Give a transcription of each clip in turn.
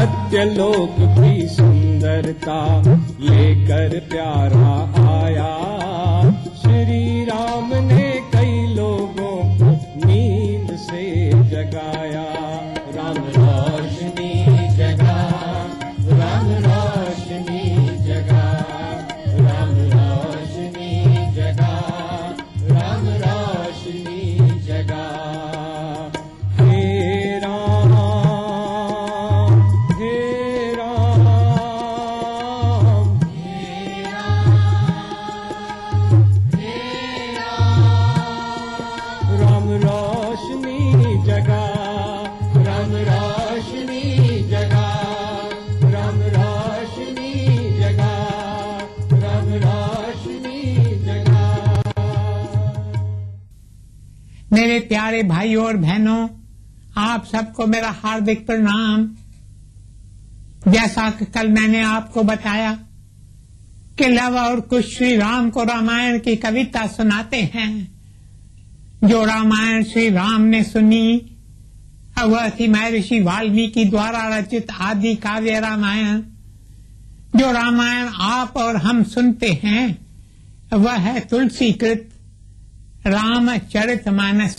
सत्यलोक की सुंदरता लेकर प्यारा आया। श्री राम ने कई लोगों को नींद से जगाया। राम रोशनी जगा, राम रोशनी जगा, राम रोशनी जगा, राम रोशनी जगा। हे राम, हे राम, हे राम, हे राम। राम रोशनी जगा, राम रोशनी जगा, राम रोशनी जगा, राम रोशनी जगा। मेरे प्यारे भाइयों और बहनों, आप सबको मेरा हार्दिक प्रणाम। जैसा कि कल मैंने आपको बताया कि लव और कुश श्री राम को रामायण की कविता सुनाते हैं। जो रामायण श्री राम ने सुनी वह थी महर्षि वाल्मीकि द्वारा रचित आदि काव्य रामायण। जो रामायण आप और हम सुनते हैं वह है तुलसीकृत रामचरितमानस।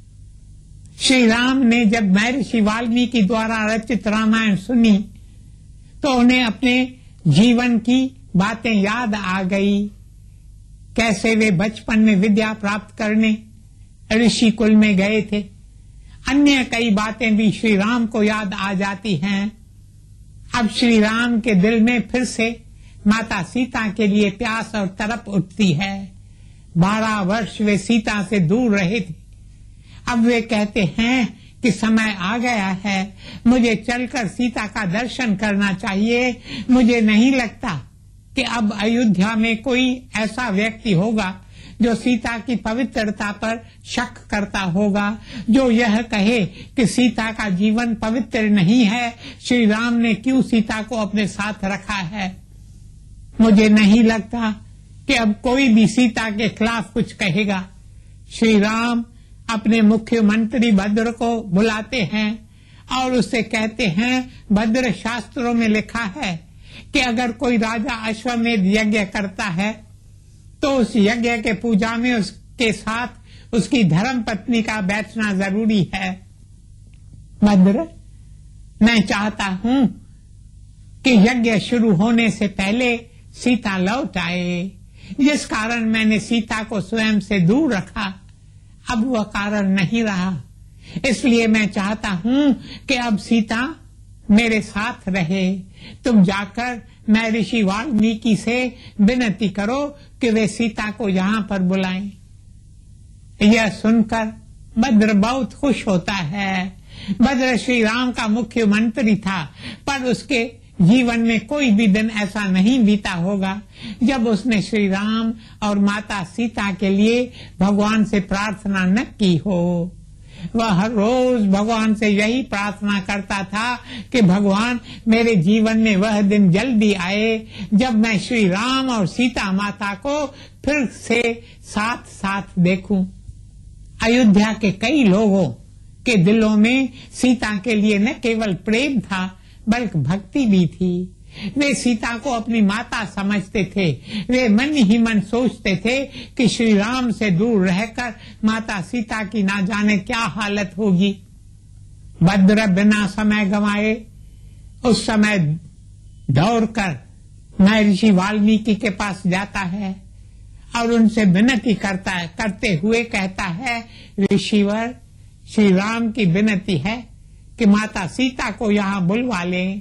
श्री राम ने जब महर्षि वाल्मीकि द्वारा रचित रामायण सुनी तो उन्हें अपने जीवन की बातें याद आ गई। कैसे वे बचपन में विद्या प्राप्त करने ऋषि कुल में गए थे। अन्य कई बातें भी श्री राम को याद आ जाती हैं। अब श्री राम के दिल में फिर से माता सीता के लिए प्यास और तड़प उठती है। 12 वर्ष वे सीता से दूर रहे थे। अब वे कहते हैं कि समय आ गया है, मुझे चलकर सीता का दर्शन करना चाहिए। मुझे नहीं लगता कि अब अयोध्या में कोई ऐसा व्यक्ति होगा जो सीता की पवित्रता पर शक करता होगा, जो यह कहे कि सीता का जीवन पवित्र नहीं है। श्री राम ने क्यों सीता को अपने साथ रखा है। मुझे नहीं लगता कि अब कोई भी सीता के खिलाफ कुछ कहेगा। श्री राम अपने मुख्यमंत्री भद्र को बुलाते हैं और उससे कहते हैं, भद्र, शास्त्रों में लिखा है कि अगर कोई राजा अश्वमेध यज्ञ करता है तो उस यज्ञ के पूजा में उसके साथ उसकी धर्म पत्नी का बैठना जरूरी है। भद्र, मैं चाहता हूँ कि यज्ञ शुरू होने से पहले सीता लौट आए। जिस कारण मैंने सीता को स्वयं से दूर रखा, अब वह कारण नहीं रहा। इसलिए मैं चाहता हूँ कि अब सीता मेरे साथ रहे। तुम जाकर महर्षि वाल्मीकि से विनती करो कि वे सीता को यहाँ पर बुलाएं। यह सुनकर भद्र बहुत खुश होता है। भद्र श्री राम का मुख्यमंत्री था, पर उसके जीवन में कोई भी दिन ऐसा नहीं बीता होगा जब उसने श्री राम और माता सीता के लिए भगवान से प्रार्थना न की हो। वह हर रोज भगवान से यही प्रार्थना करता था कि भगवान, मेरे जीवन में वह दिन जल्दी आए जब मैं श्री राम और सीता माता को फिर से साथ साथ देखूं। अयोध्या के कई लोगों के दिलों में सीता के लिए न केवल प्रेम था बल्कि भक्ति भी थी। वे सीता को अपनी माता समझते थे। वे मन ही मन सोचते थे कि श्री राम से दूर रहकर माता सीता की ना जाने क्या हालत होगी। भद्र बिना समय गंवाए उस समय दौड़कर महर्षि वाल्मीकि के पास जाता है और उनसे विनती करते हुए कहता है, ऋषिवर, श्री राम की विनती है कि माता सीता को यहाँ बुलवा लें।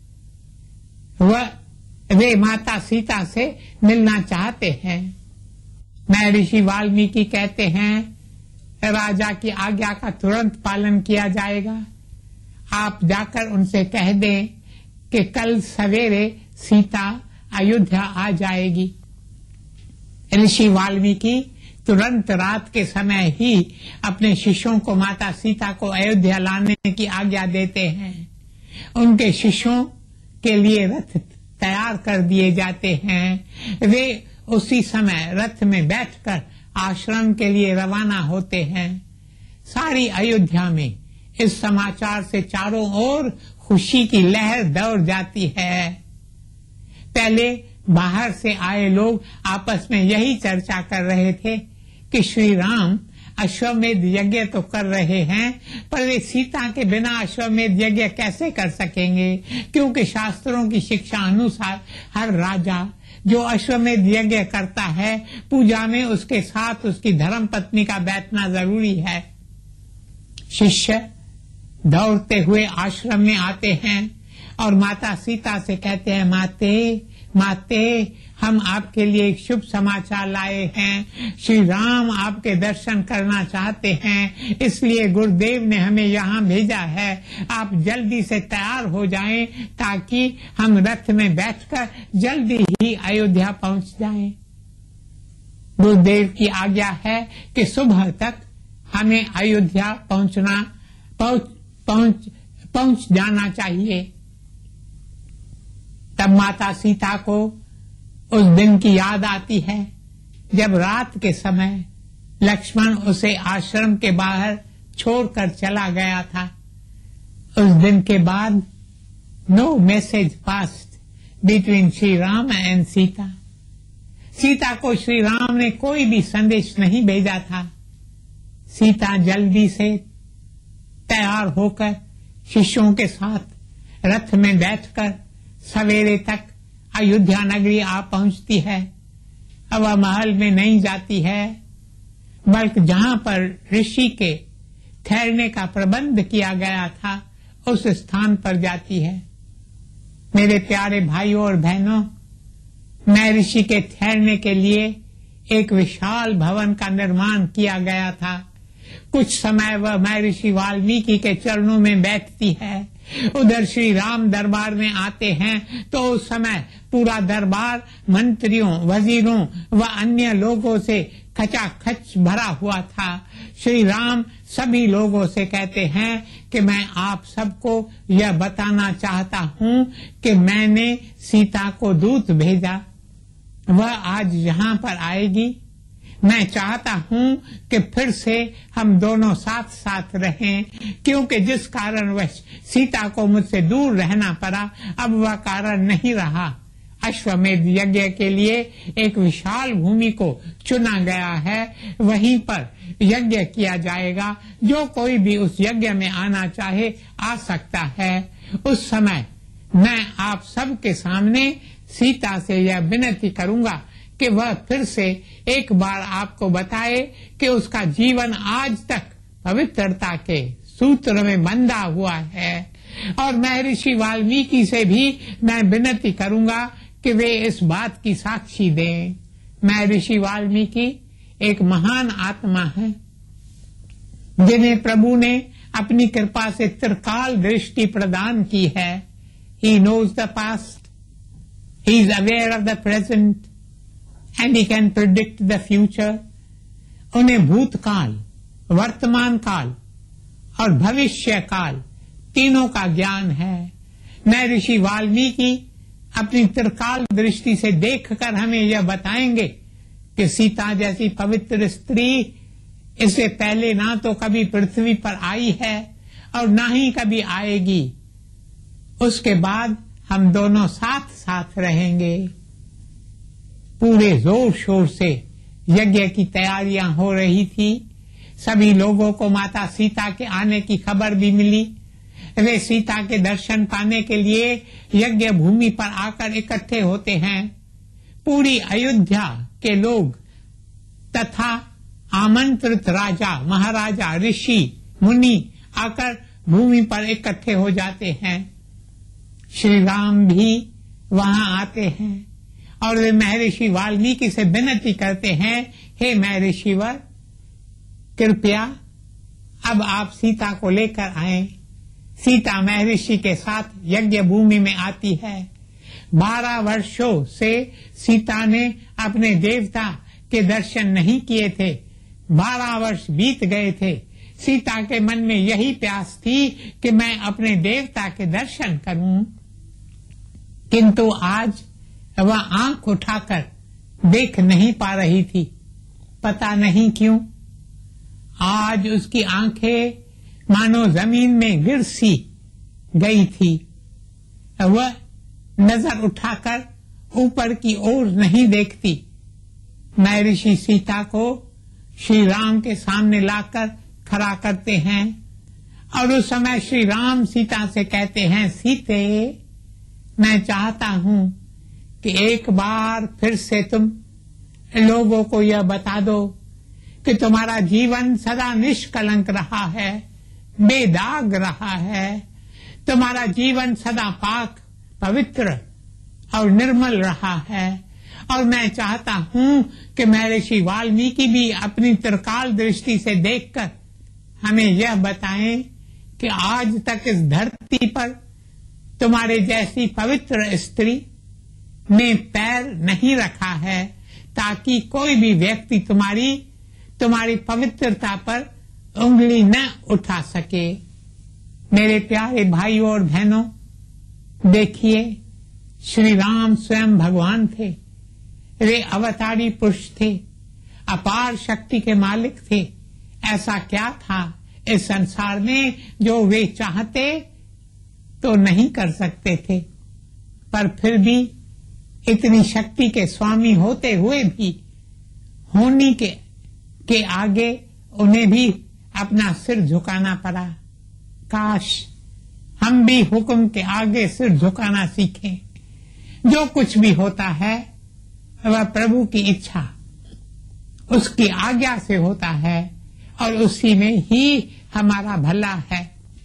वे माता सीता से मिलना चाहते हैं। महर्षि वाल्मीकि कहते हैं, राजा की आज्ञा का तुरंत पालन किया जाएगा। आप जाकर उनसे कह दें कि कल सवेरे सीता अयोध्या आ जाएगी। ऋषि वाल्मीकि तुरंत रात के समय ही अपने शिष्यों को माता सीता को अयोध्या लाने की आज्ञा देते हैं। उनके शिष्यों के लिए रथ तैयार कर दिए जाते हैं। वे उसी समय रथ में बैठकर आश्रम के लिए रवाना होते हैं। सारी अयोध्या में इस समाचार से चारों ओर खुशी की लहर दौड़ जाती है। पहले बाहर से आए लोग आपस में यही चर्चा कर रहे थे कि श्री राम अश्वमेध यज्ञ तो कर रहे हैं, पर वे सीता के बिना अश्वमेध यज्ञ कैसे कर सकेंगे, क्योंकि शास्त्रों की शिक्षा अनुसार हर राजा जो अश्वमेध यज्ञ करता है, पूजा में उसके साथ उसकी धर्म पत्नी का बैठना जरूरी है। शिष्य दौड़ते हुए आश्रम में आते हैं और माता सीता से कहते हैं, माते हम आपके लिए एक शुभ समाचार लाए हैं। श्री राम आपके दर्शन करना चाहते हैं, इसलिए गुरुदेव ने हमें यहाँ भेजा है। आप जल्दी से तैयार हो जाएं ताकि हम रथ में बैठकर जल्दी ही अयोध्या पहुँच जाएं। गुरुदेव की आज्ञा है कि सुबह तक हमें अयोध्या पहुंच जाना चाहिए। तब माता सीता को उस दिन की याद आती है जब रात के समय लक्ष्मण उसे आश्रम के बाहर छोड़कर चला गया था। उस दिन के बाद no message passed between Shri Ram and Sita. Sita को श्री राम ने कोई भी संदेश नहीं भेजा था। सीता जल्दी से तैयार होकर शिष्यों के साथ रथ में बैठकर सवेरे तक अयोध्या नगरी आ पहुंचती है। अब वह महल में नहीं जाती है, बल्कि जहां पर ऋषि के ठहरने का प्रबंध किया गया था उस स्थान पर जाती है। मेरे प्यारे भाइयों और बहनों, महर्षि के ठहरने के लिए एक विशाल भवन का निर्माण किया गया था। कुछ समय वह महर्षि वाल्मीकि के चरणों में बैठती है। उधर श्री राम दरबार में आते हैं तो उस समय पूरा दरबार मंत्रियों, वजीरों व अन्य लोगों से खचाखच भरा हुआ था। श्री राम सभी लोगों से कहते हैं कि मैं आप सबको यह बताना चाहता हूँ कि मैंने सीता को दूत भेजा, वह आज यहाँ पर आएगी। मैं चाहता हूँ कि फिर से हम दोनों साथ साथ रहें, क्योंकि जिस कारणवश सीता को मुझसे दूर रहना पड़ा, अब वह कारण नहीं रहा। अश्वमेध यज्ञ के लिए एक विशाल भूमि को चुना गया है, वहीं पर यज्ञ किया जाएगा। जो कोई भी उस यज्ञ में आना चाहे आ सकता है। उस समय मैं आप सबके सामने सीता से यह विनती करूंगा कि वह फिर से एक बार आपको बताए कि उसका जीवन आज तक पवित्रता के सूत्र में बंधा हुआ है। और महर्षि वाल्मीकि से भी मैं विनती करूंगा कि वे इस बात की साक्षी दें। महर्षि वाल्मीकि एक महान आत्मा है जिन्हें प्रभु ने अपनी कृपा से त्रिकाल दृष्टि प्रदान की है। He knows the past, he is aware of the present and he can predict the future। उन्हें भूतकाल, वर्तमान काल और भविष्य काल तीनों का ज्ञान है। महर्षि वाल्मीकि अपनी त्रिकाल दृष्टि से देखकर हमें यह बताएंगे कि सीता जैसी पवित्र स्त्री इससे पहले ना तो कभी पृथ्वी पर आई है और ना ही कभी आएगी। उसके बाद हम दोनों साथ साथ रहेंगे। पूरे जोर शोर से यज्ञ की तैयारियां हो रही थी। सभी लोगों को माता सीता के आने की खबर भी मिली। वे सीता के दर्शन पाने के लिए यज्ञ भूमि पर आकर इकट्ठे होते हैं। पूरी अयोध्या के लोग तथा आमंत्रित राजा, महाराजा, ऋषि, मुनि आकर भूमि पर इकट्ठे हो जाते हैं। श्री राम भी वहां आते हैं और वे महर्षि वाल्मीकि से विनती करते हैं, हे महर्षिवर, कृपया अब आप सीता को लेकर आएं। सीता महर्षि के साथ यज्ञ भूमि में आती है। 12 वर्षों से सीता ने अपने देवता के दर्शन नहीं किए थे। 12 वर्ष बीत गए थे। सीता के मन में यही प्यास थी कि मैं अपने देवता के दर्शन करूं, किंतु आज वह आंख उठाकर देख नहीं पा रही थी। पता नहीं क्यों आज उसकी आंखें मानो जमीन में गिर सी गई थी। वह नजर उठाकर ऊपर की ओर नहीं देखती। महर्षि सीता को श्री राम के सामने लाकर खड़ा करते हैं और उस समय श्री राम सीता से कहते हैं, सीते, मैं चाहता हूं कि एक बार फिर से तुम लोगों को यह बता दो कि तुम्हारा जीवन सदा निष्कलंक रहा है, बेदाग रहा है। तुम्हारा जीवन सदा पाक, पवित्र और निर्मल रहा है। और मैं चाहता हूं कि महर्षि वाल्मीकि भी अपनी त्रिकाल दृष्टि से देखकर हमें यह बताएं कि आज तक इस धरती पर तुम्हारे जैसी पवित्र स्त्री ने पैर नहीं रखा है, ताकि कोई भी व्यक्ति तुम्हारी पवित्रता पर उंगली न उठा सके। मेरे प्यारे भाइयों और बहनों, देखिए, श्री राम स्वयं भगवान थे। वे अवतारी पुरुष थे, अपार शक्ति के मालिक थे। ऐसा क्या था इस संसार में जो वे चाहते तो नहीं कर सकते थे, पर फिर भी इतनी शक्ति के स्वामी होते हुए भी होनी के आगे उन्हें भी अपना सिर झुकाना पड़ा। काश हम भी हुक्म के आगे सिर झुकाना सीखें। जो कुछ भी होता है वह प्रभु की इच्छा, उसकी आज्ञा से होता है और उसी में ही हमारा भला है।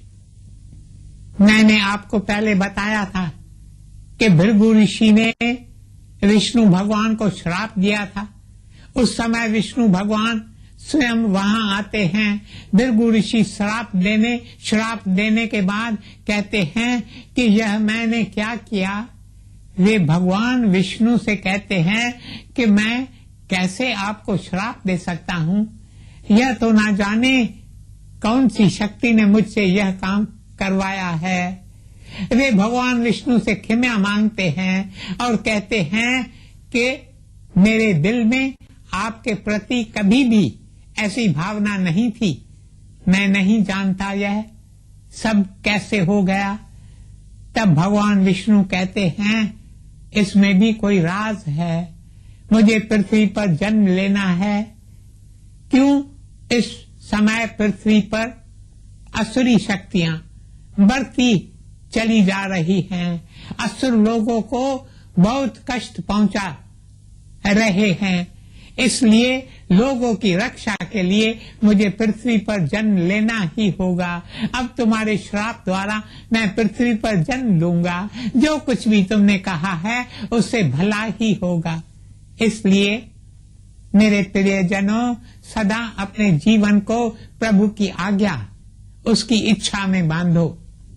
मैंने आपको पहले बताया था कि भृगु ऋषि ने विष्णु भगवान को श्राप दिया था। उस समय विष्णु भगवान स्वयं वहां आते हैं। भृगु ऋषि श्राप देने के बाद कहते हैं कि यह मैंने क्या किया। वे भगवान विष्णु से कहते हैं कि मैं कैसे आपको श्राप दे सकता हूँ, यह तो ना जाने कौन सी शक्ति ने मुझसे यह काम करवाया है। वे भगवान विष्णु से क्षमा मांगते हैं और कहते हैं कि मेरे दिल में आपके प्रति कभी भी ऐसी भावना नहीं थी। मैं नहीं जानता यह सब कैसे हो गया। तब भगवान विष्णु कहते हैं, इसमें भी कोई राज है। मुझे पृथ्वी पर जन्म लेना है। क्यों इस समय पृथ्वी पर असुरी शक्तियां बढ़ती चली जा रही हैं। असुर लोगों को बहुत कष्ट पहुंचा रहे हैं। इसलिए लोगों की रक्षा के लिए मुझे पृथ्वी पर जन्म लेना ही होगा। अब तुम्हारे श्राप द्वारा मैं पृथ्वी पर जन्म लूंगा। जो कुछ भी तुमने कहा है उससे भला ही होगा। इसलिए मेरे प्रियजनों, सदा अपने जीवन को प्रभु की आज्ञा, उसकी इच्छा में बांधो।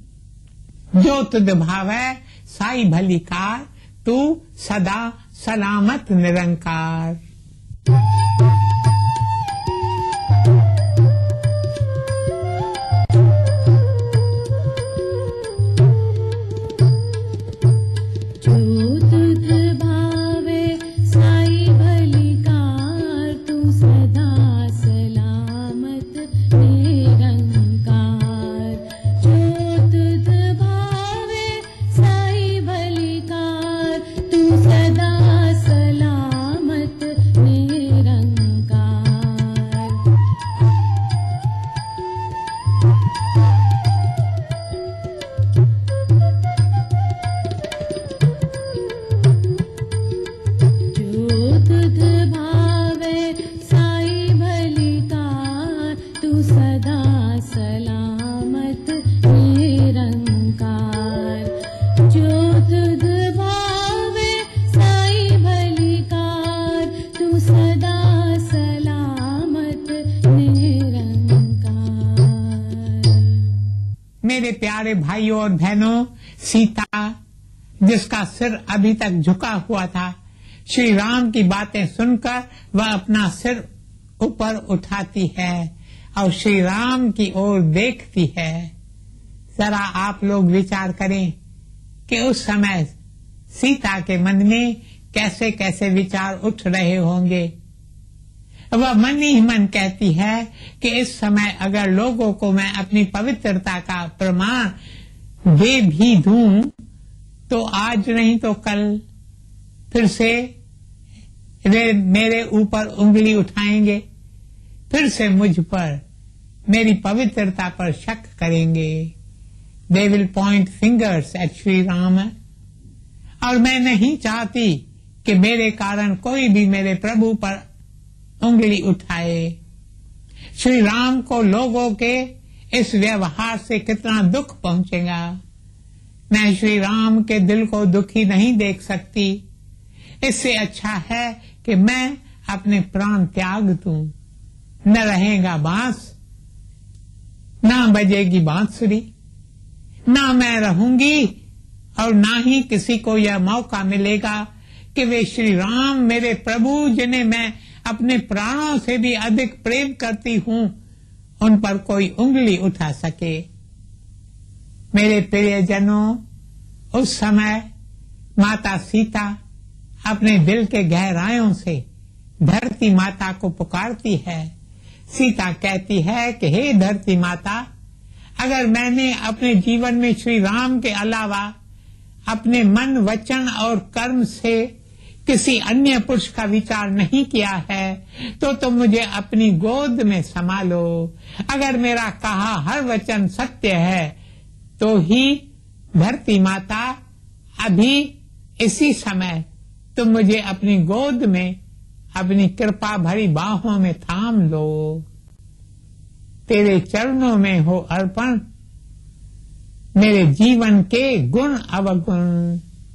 जो तुद भावै साई भली कार, तू सदा सलामत निरंकार। मेरे प्यारे भाइयों और बहनों, सीता जिसका सिर अभी तक झुका हुआ था, श्री राम की बातें सुनकर वह अपना सिर ऊपर उठाती है और श्री राम की ओर देखती है। जरा आप लोग विचार करें कि उस समय सीता के मन में कैसे कैसे विचार उठ रहे होंगे। वह मन ही मन कहती है कि इस समय अगर लोगों को मैं अपनी पवित्रता का प्रमाण दे भी दूं तो आज नहीं तो कल फिर से वे मेरे ऊपर उंगली उठाएंगे, फिर से मुझ पर, मेरी पवित्रता पर शक करेंगे। They will point fingers at Shri Ram. और मैं नहीं चाहती कि मेरे कारण कोई भी मेरे प्रभु पर उंगली उठाए। श्री राम को लोगों के इस व्यवहार से कितना दुख पहुंचेगा। मैं श्री राम के दिल को दुखी नहीं देख सकती। इससे अच्छा है कि मैं अपने प्राण त्याग दूं। न रहेगा बांस, ना बजेगी बांसुरी, ना मैं रहूंगी और ना ही किसी को यह मौका मिलेगा कि वे श्री राम मेरे प्रभु जिन्हें मैं अपने प्राणों से भी अधिक प्रेम करती हूँ उन पर कोई उंगली उठा सके। मेरे प्रियजनों, उस समय माता सीता अपने दिल के गहराइयों से धरती माता को पुकारती है। सीता कहती है कि हे धरती माता, अगर मैंने अपने जीवन में श्री राम के अलावा अपने मन, वचन और कर्म से किसी अन्य पुरुष का विचार नहीं किया है तो तुम मुझे अपनी गोद में संभालो। अगर मेरा कहा हर वचन सत्य है तो ही धरती माता अभी इसी समय तुम मुझे अपनी गोद में अपनी कृपा भरी बाहों में थाम लो। तेरे चरणों में हो अर्पण मेरे जीवन के गुण अवगुण।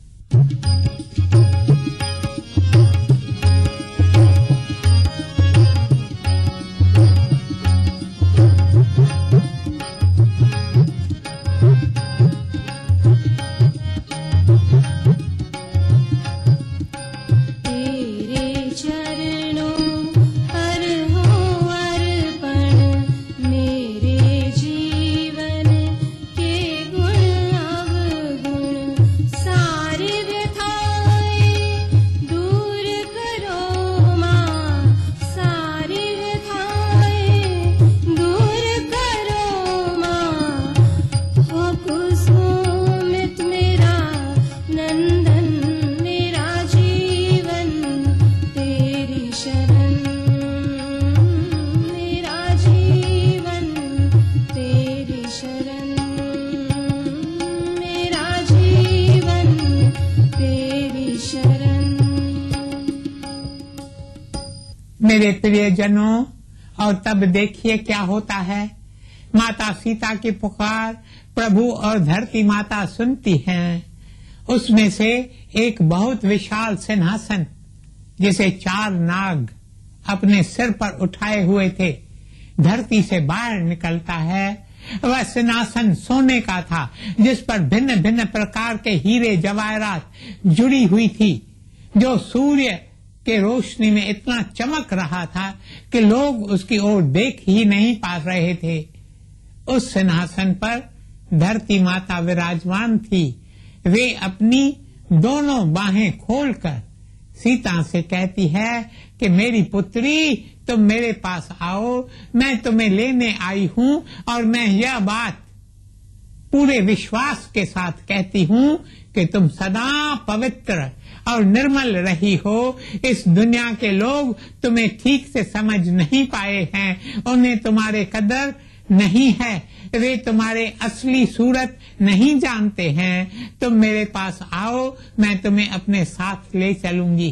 मेरे प्रियजनों, और तब देखिए क्या होता है। माता सीता की पुकार प्रभु और धरती माता सुनती हैं। उसमें से एक बहुत विशाल सिंहासन जिसे 4 नाग अपने सिर पर उठाए हुए थे धरती से बाहर निकलता है। वह सिंहासन सोने का था जिस पर भिन्न भिन्न प्रकार के हीरे जवाहरात जुड़ी हुई थी, जो सूर्य के रोशनी में इतना चमक रहा था कि लोग उसकी ओर देख ही नहीं पा रहे थे। उस सिंहासन पर धरती माता विराजमान थी। वे अपनी दोनों बाहें खोलकर सीता से कहती है कि मेरी पुत्री, तुम मेरे पास आओ, मैं तुम्हें लेने आई हूँ और मैं यह बात पूरे विश्वास के साथ कहती हूँ कि तुम सदा पवित्र और निर्मल रही हो। इस दुनिया के लोग तुम्हें ठीक से समझ नहीं पाए हैं, उन्हें तुम्हारे कदर नहीं है, वे तुम्हारे असली सूरत नहीं जानते हैं। तुम मेरे पास आओ, मैं तुम्हें अपने साथ ले चलूंगी।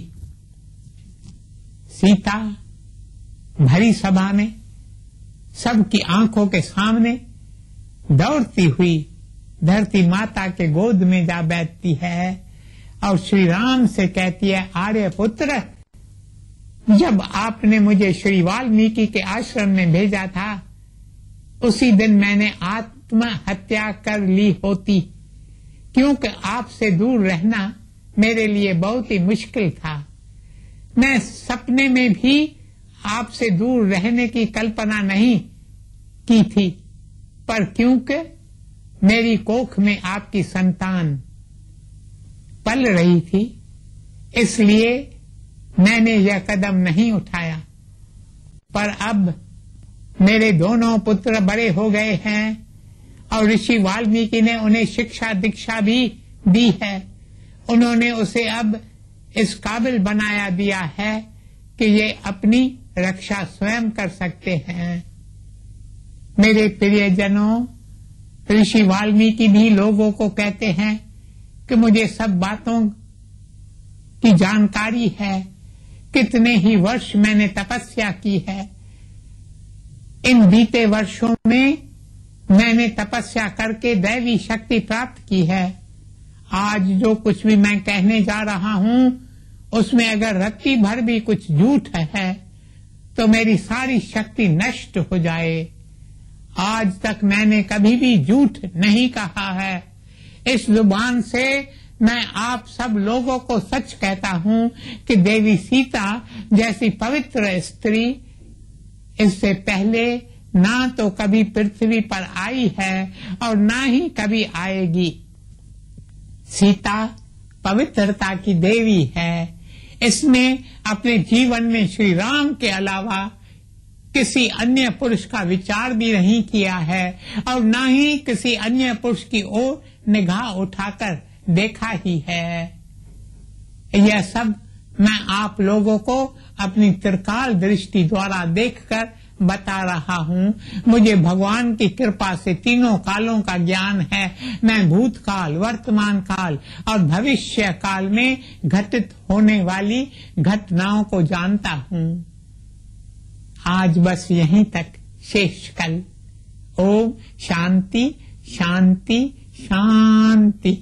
सीता भरी सभा में सबकी आंखों के सामने दौड़ती हुई धरती माता के गोद में जा बैठती है और श्री राम से कहती है, आर्य पुत्र, जब आपने मुझे श्री वाल्मीकि के आश्रम में भेजा था उसी दिन मैंने आत्महत्या कर ली होती, क्योंकि आपसे दूर रहना मेरे लिए बहुत ही मुश्किल था। मैं सपने में भी आपसे दूर रहने की कल्पना नहीं की थी, पर क्योंकि मेरी कोख में आपकी संतान पल रही थी, इसलिए मैंने यह कदम नहीं उठाया। पर अब मेरे दोनों पुत्र बड़े हो गए हैं और ऋषि वाल्मीकि ने उन्हें शिक्षा दीक्षा भी दी है। उन्होंने उसे अब इस काबिल बनाया दिया है कि ये अपनी रक्षा स्वयं कर सकते हैं। मेरे प्रियजनों, ऋषि वाल्मीकि भी लोगों को कहते हैं कि मुझे सब बातों की जानकारी है, कितने ही वर्ष मैंने तपस्या की है। इन बीते वर्षों में मैंने तपस्या करके दैवी शक्ति प्राप्त की है। आज जो कुछ भी मैं कहने जा रहा हूं उसमें अगर रत्ती भर भी कुछ झूठ है तो मेरी सारी शक्ति नष्ट हो जाए। आज तक मैंने कभी भी झूठ नहीं कहा है। इस जुबान से मैं आप सब लोगों को सच कहता हूं कि देवी सीता जैसी पवित्र स्त्री इससे पहले ना तो कभी पृथ्वी पर आई है और ना ही कभी आएगी। सीता पवित्रता की देवी है। इसने अपने जीवन में श्री राम के अलावा किसी अन्य पुरुष का विचार भी नहीं किया है और ना ही किसी अन्य पुरुष की ओर निगाह उठाकर देखा ही है। यह सब मैं आप लोगों को अपनी त्रिकाल दृष्टि द्वारा देखकर बता रहा हूँ। मुझे भगवान की कृपा से तीनों कालों का ज्ञान है। मैं भूतकाल, वर्तमान काल और भविष्य काल में घटित होने वाली घटनाओं को जानता हूँ। आज बस यहीं तक शेष कल। ओम शांति शांति शांति।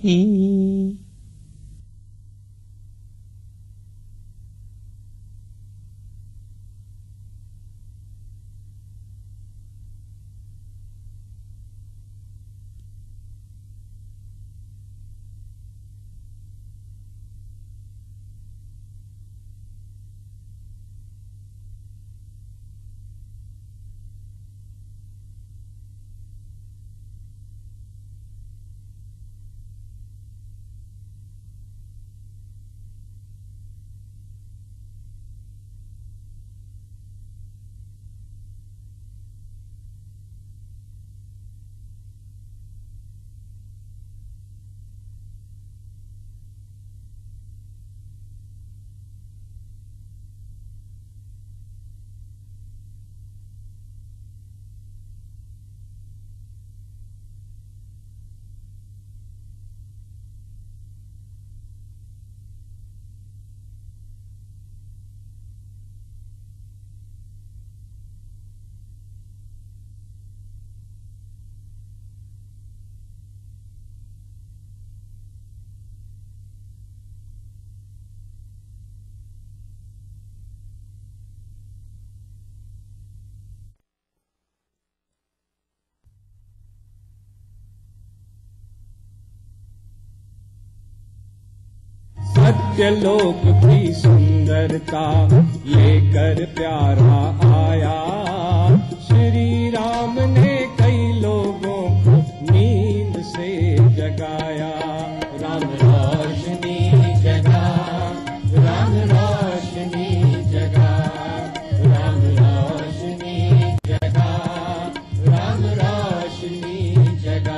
सत्यलोक की सुंदरता लेकर प्यारा आया। श्री राम ने कई लोगों को नींद से जगाया। राम रोशनी जगा, राम रोशनी जगा, राम रोशनी जगा, राम रोशनी जगा।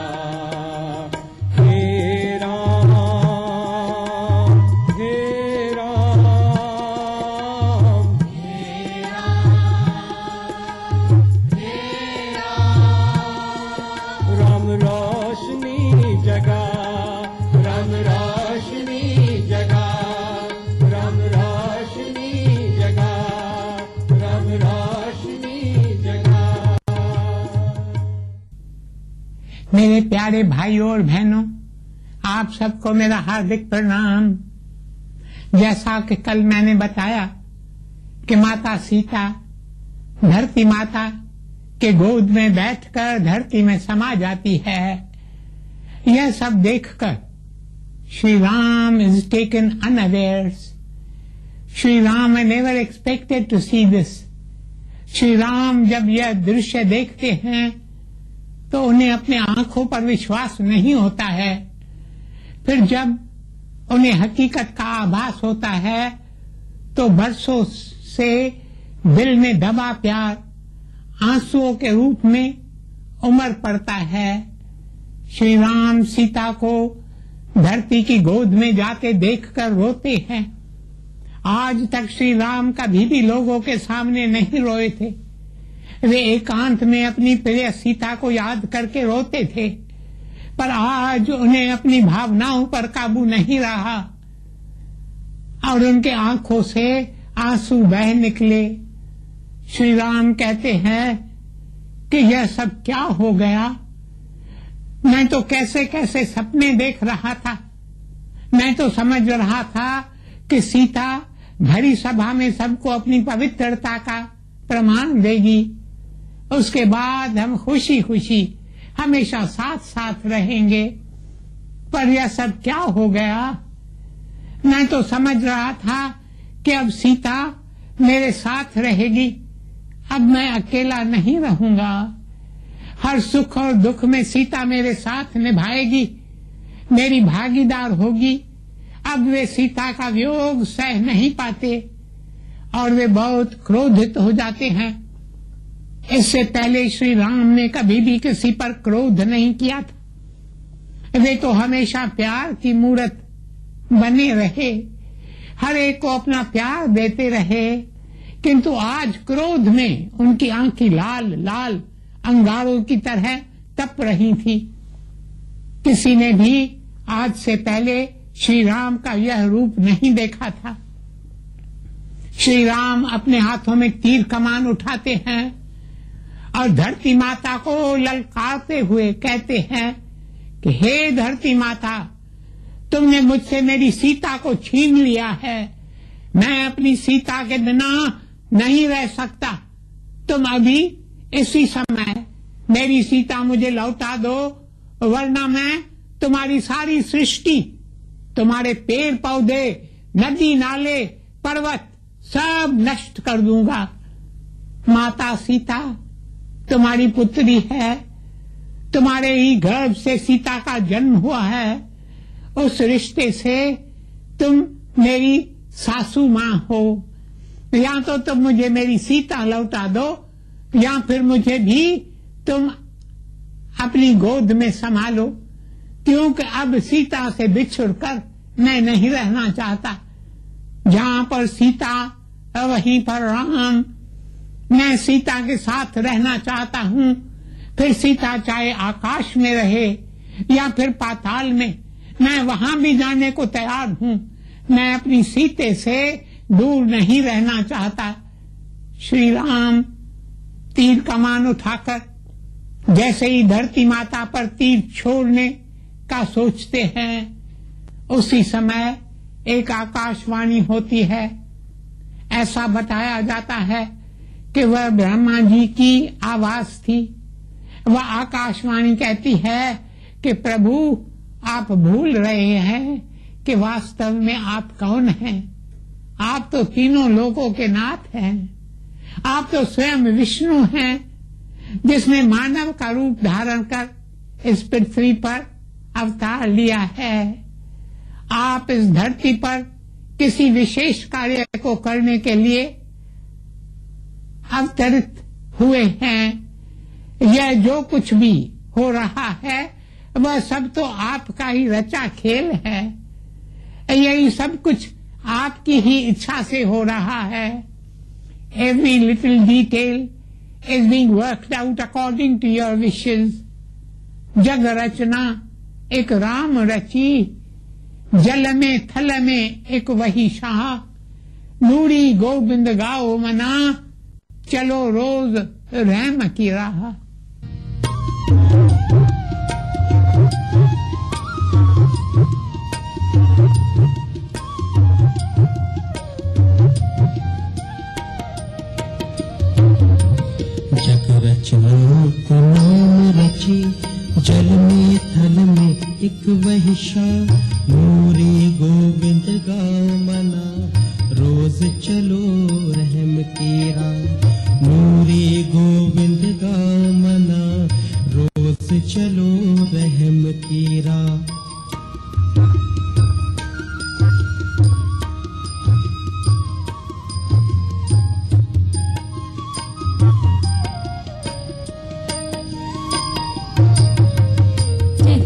मेरे प्यारे भाइयों और बहनों, आप सबको मेरा हार्दिक प्रणाम। जैसा कि कल मैंने बताया कि माता सीता धरती माता के गोद में बैठकर धरती में समा जाती है। यह सब देखकर Shri Ram is taken unawares. Shri Ram I never expected to see this. Shri Ram जब यह दृश्य देखते हैं तो उन्हें अपने आंखों पर विश्वास नहीं होता है। फिर जब उन्हें हकीकत का आभास होता है तो बरसों से दिल में दबा प्यार आंसुओं के रूप में उमड़ पड़ता है। श्री राम सीता को धरती की गोद में जाते देखकर रोते हैं। आज तक श्री राम कभी भी लोगों के सामने नहीं रोए थे। वे एकांत में अपनी प्रिय सीता को याद करके रोते थे, पर आज उन्हें अपनी भावनाओं पर काबू नहीं रहा और उनके आंखों से आंसू बह निकले। श्री राम कहते हैं कि यह सब क्या हो गया। मैं तो कैसे कैसे सपने देख रहा था। मैं तो समझ रहा था कि सीता भरी सभा में सबको अपनी पवित्रता का प्रमाण देगी, उसके बाद हम खुशी खुशी हमेशा साथ साथ रहेंगे। पर यह सब क्या हो गया। मैं तो समझ रहा था कि अब सीता मेरे साथ रहेगी, अब मैं अकेला नहीं रहूंगा। हर सुख और दुख में सीता मेरे साथ निभाएगी, मेरी भागीदार होगी। अब वे सीता का वियोग सह नहीं पाते और वे बहुत क्रोधित हो जाते हैं। इससे पहले श्री राम ने कभी भी किसी पर क्रोध नहीं किया था। वे तो हमेशा प्यार की मूरत बने रहे, हर एक को अपना प्यार देते रहे, किंतु आज क्रोध में उनकी आंखें लाल लाल अंगारों की तरह तप रही थी। किसी ने भी आज से पहले श्री राम का यह रूप नहीं देखा था। श्री राम अपने हाथों में तीर कमान उठाते हैं और धरती माता को ललकारते हुए कहते हैं कि हे धरती माता, तुमने मुझसे मेरी सीता को छीन लिया है। मैं अपनी सीता के बिना नहीं रह सकता। तुम अभी इसी समय मेरी सीता मुझे लौटा दो, वरना मैं तुम्हारी सारी सृष्टि, तुम्हारे पेड़ पौधे, नदी नाले, पर्वत सब नष्ट कर दूंगा। माता सीता तुम्हारी पुत्री है, तुम्हारे ही गर्भ से सीता का जन्म हुआ है। उस रिश्ते से तुम मेरी सासू माँ हो। या तो तुम मुझे मेरी सीता लौटा दो, या फिर मुझे भी तुम अपनी गोद में संभालो, क्योंकि अब सीता से बिछुड़कर मैं नहीं रहना चाहता। जहाँ पर सीता वहीं पर राम। मैं सीता के साथ रहना चाहता हूँ। फिर सीता चाहे आकाश में रहे या फिर पाताल में, मैं वहां भी जाने को तैयार हूँ। मैं अपनी सीते से दूर नहीं रहना चाहता। श्री राम तीर कमान उठाकर जैसे ही धरती माता पर तीर छोड़ने का सोचते हैं, उसी समय एक आकाशवाणी होती है। ऐसा बताया जाता है कि वह ब्रह्मा जी की आवाज थी। वह आकाशवाणी कहती है कि प्रभु, आप भूल रहे हैं कि वास्तव में आप कौन हैं। आप तो तीनों लोगों के नाथ हैं। आप तो स्वयं विष्णु हैं, जिसने मानव का रूप धारण कर इस पृथ्वी पर अवतार लिया है। आप इस धरती पर किसी विशेष कार्य को करने के लिए अवतरित हुए हैं। यह जो कुछ भी हो रहा है वह सब तो आपका ही रचा खेल है। यही सब कुछ आपकी ही इच्छा से हो रहा है। Every little detail is being worked out according to your wishes. जग रचना एक राम रची, जल में थल में एक वही शाह। नूरी गोविंद गाओ मना, चलो रोज रहम की राह। जग रचना को नाम रची, जल में थल में एक वही शाह। नूरी गोविंद गाओ मना, रोज चलो रहम की राह। नूरी गोविंद गाओ मना, रोज चलो रहम की राह।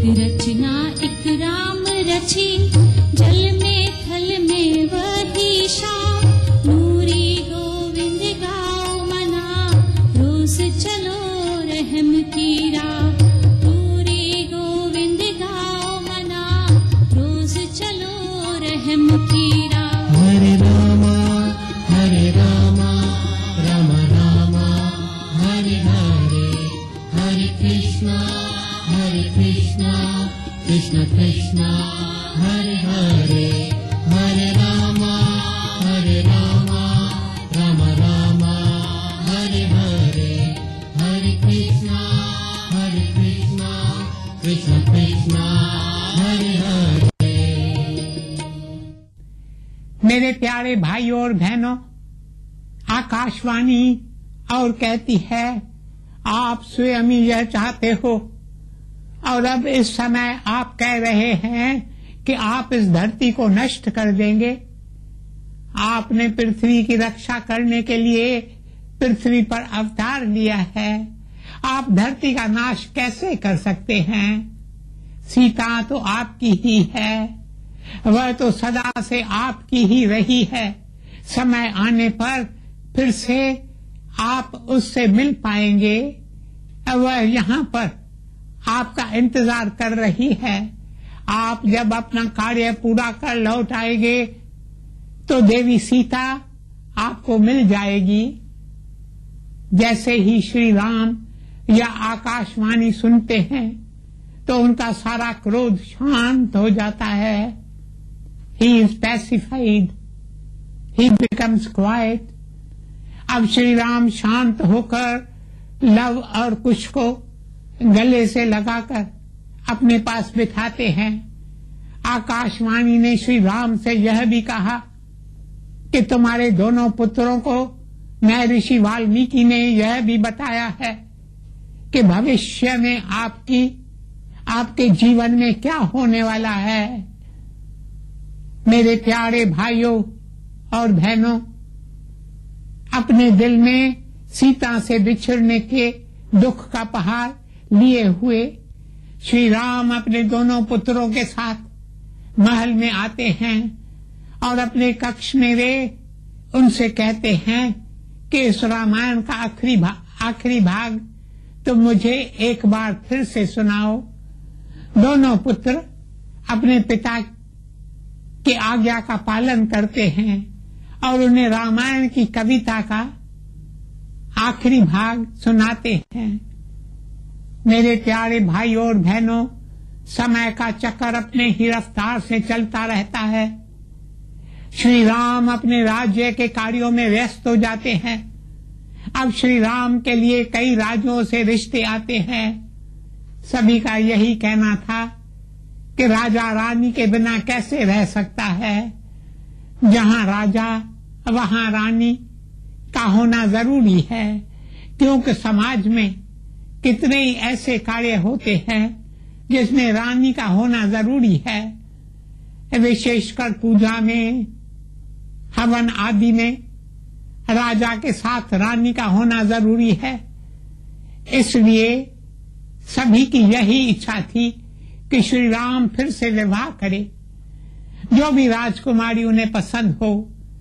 रचना एक राम रची, जल में थल में वही शाम, नूरी गोविंद गाओ मना, रोज चलो रहम की राह, नूरी गोविंद गाओ मना, रोज चलो रहम की राह। हरे रामा राम रामा हरे हरे, हरे कृष्णा कृष्ण कृष्णा हरे हरे, हरे रामा राम रामा हरे हरे, हरे कृष्णा कृष्ण कृष्णा हरे हरे। मेरे प्यारे भाइयों और बहनों, आकाशवाणी और कहती है आप स्वयं ही यह चाहते हो, और अब इस समय आप कह रहे हैं कि आप इस धरती को नष्ट कर देंगे। आपने पृथ्वी की रक्षा करने के लिए पृथ्वी पर अवतार लिया है, आप धरती का नाश कैसे कर सकते हैं? सीता तो आपकी ही है, वह तो सदा से आपकी ही रही है। समय आने पर फिर से आप उससे मिल पाएंगे, वह यहाँ पर आपका इंतजार कर रही है। आप जब अपना कार्य पूरा कर लौट आएंगे तो देवी सीता आपको मिल जाएगी। जैसे ही श्री राम या आकाशवाणी सुनते हैं तो उनका सारा क्रोध शांत हो जाता है। He is pacified, he becomes quiet। अब श्री राम शांत होकर लव और कुश को गले से लगाकर अपने पास बिठाते हैं। आकाशवाणी ने श्री राम से यह भी कहा कि तुम्हारे दोनों पुत्रों को मैं ऋषि वाल्मीकि ने यह भी बताया है कि भविष्य में आपके जीवन में क्या होने वाला है। मेरे प्यारे भाइयों और बहनों, अपने दिल में सीता से बिछड़ने के दुख का पहाड़ लिए हुए श्री राम अपने दोनों पुत्रों के साथ महल में आते हैं और अपने कक्ष में वे उनसे कहते हैं कि इस रामायण का आखिरी भाग तुम मुझे एक बार फिर से सुनाओ। दोनों पुत्र अपने पिता की आज्ञा का पालन करते हैं और उन्हें रामायण की कविता का आखिरी भाग सुनाते हैं। मेरे प्यारे भाइयों और बहनों, समय का चक्कर अपने ही रफ्तार से चलता रहता है। श्री राम अपने राज्य के कार्यों में व्यस्त हो जाते हैं। अब श्री राम के लिए कई राज्यों से रिश्ते आते हैं। सभी का यही कहना था कि राजा रानी के बिना कैसे रह सकता है। जहाँ राजा वहाँ रानी का होना जरूरी है, क्योंकि समाज में कितने ही ऐसे कार्य होते हैं जिसमें रानी का होना जरूरी है। विशेषकर पूजा में, हवन आदि में राजा के साथ रानी का होना जरूरी है। इसलिए सभी की यही इच्छा थी कि श्री राम फिर से विवाह करे। जो भी राजकुमारी उन्हें पसंद हो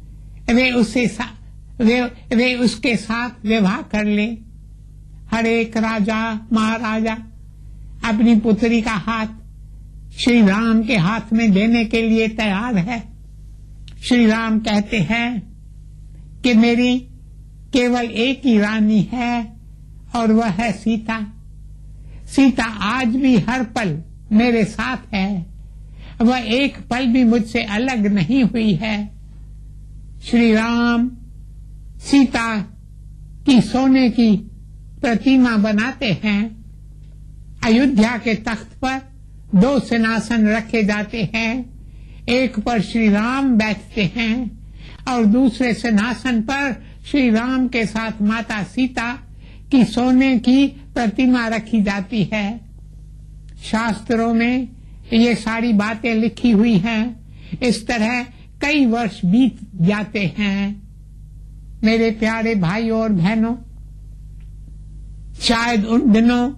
वे उसके साथ विवाह कर ले। हर एक राजा महाराजा अपनी पुत्री का हाथ श्री राम के हाथ में देने के लिए तैयार है। श्री राम कहते हैं कि मेरी केवल एक ही रानी है और वह है सीता। सीता आज भी हर पल मेरे साथ है, वह एक पल भी मुझसे अलग नहीं हुई है। श्री राम सीता की सोने की प्रतिमा बनाते हैं। अयोध्या के तख्त पर 2 सिंहासन रखे जाते हैं। एक पर श्री राम बैठते हैं और दूसरे सिंहासन पर श्री राम के साथ माता सीता की सोने की प्रतिमा रखी जाती है। शास्त्रों में ये सारी बातें लिखी हुई हैं। इस तरह कई वर्ष बीत जाते हैं। मेरे प्यारे भाइयों और बहनों, शायद उन दिनों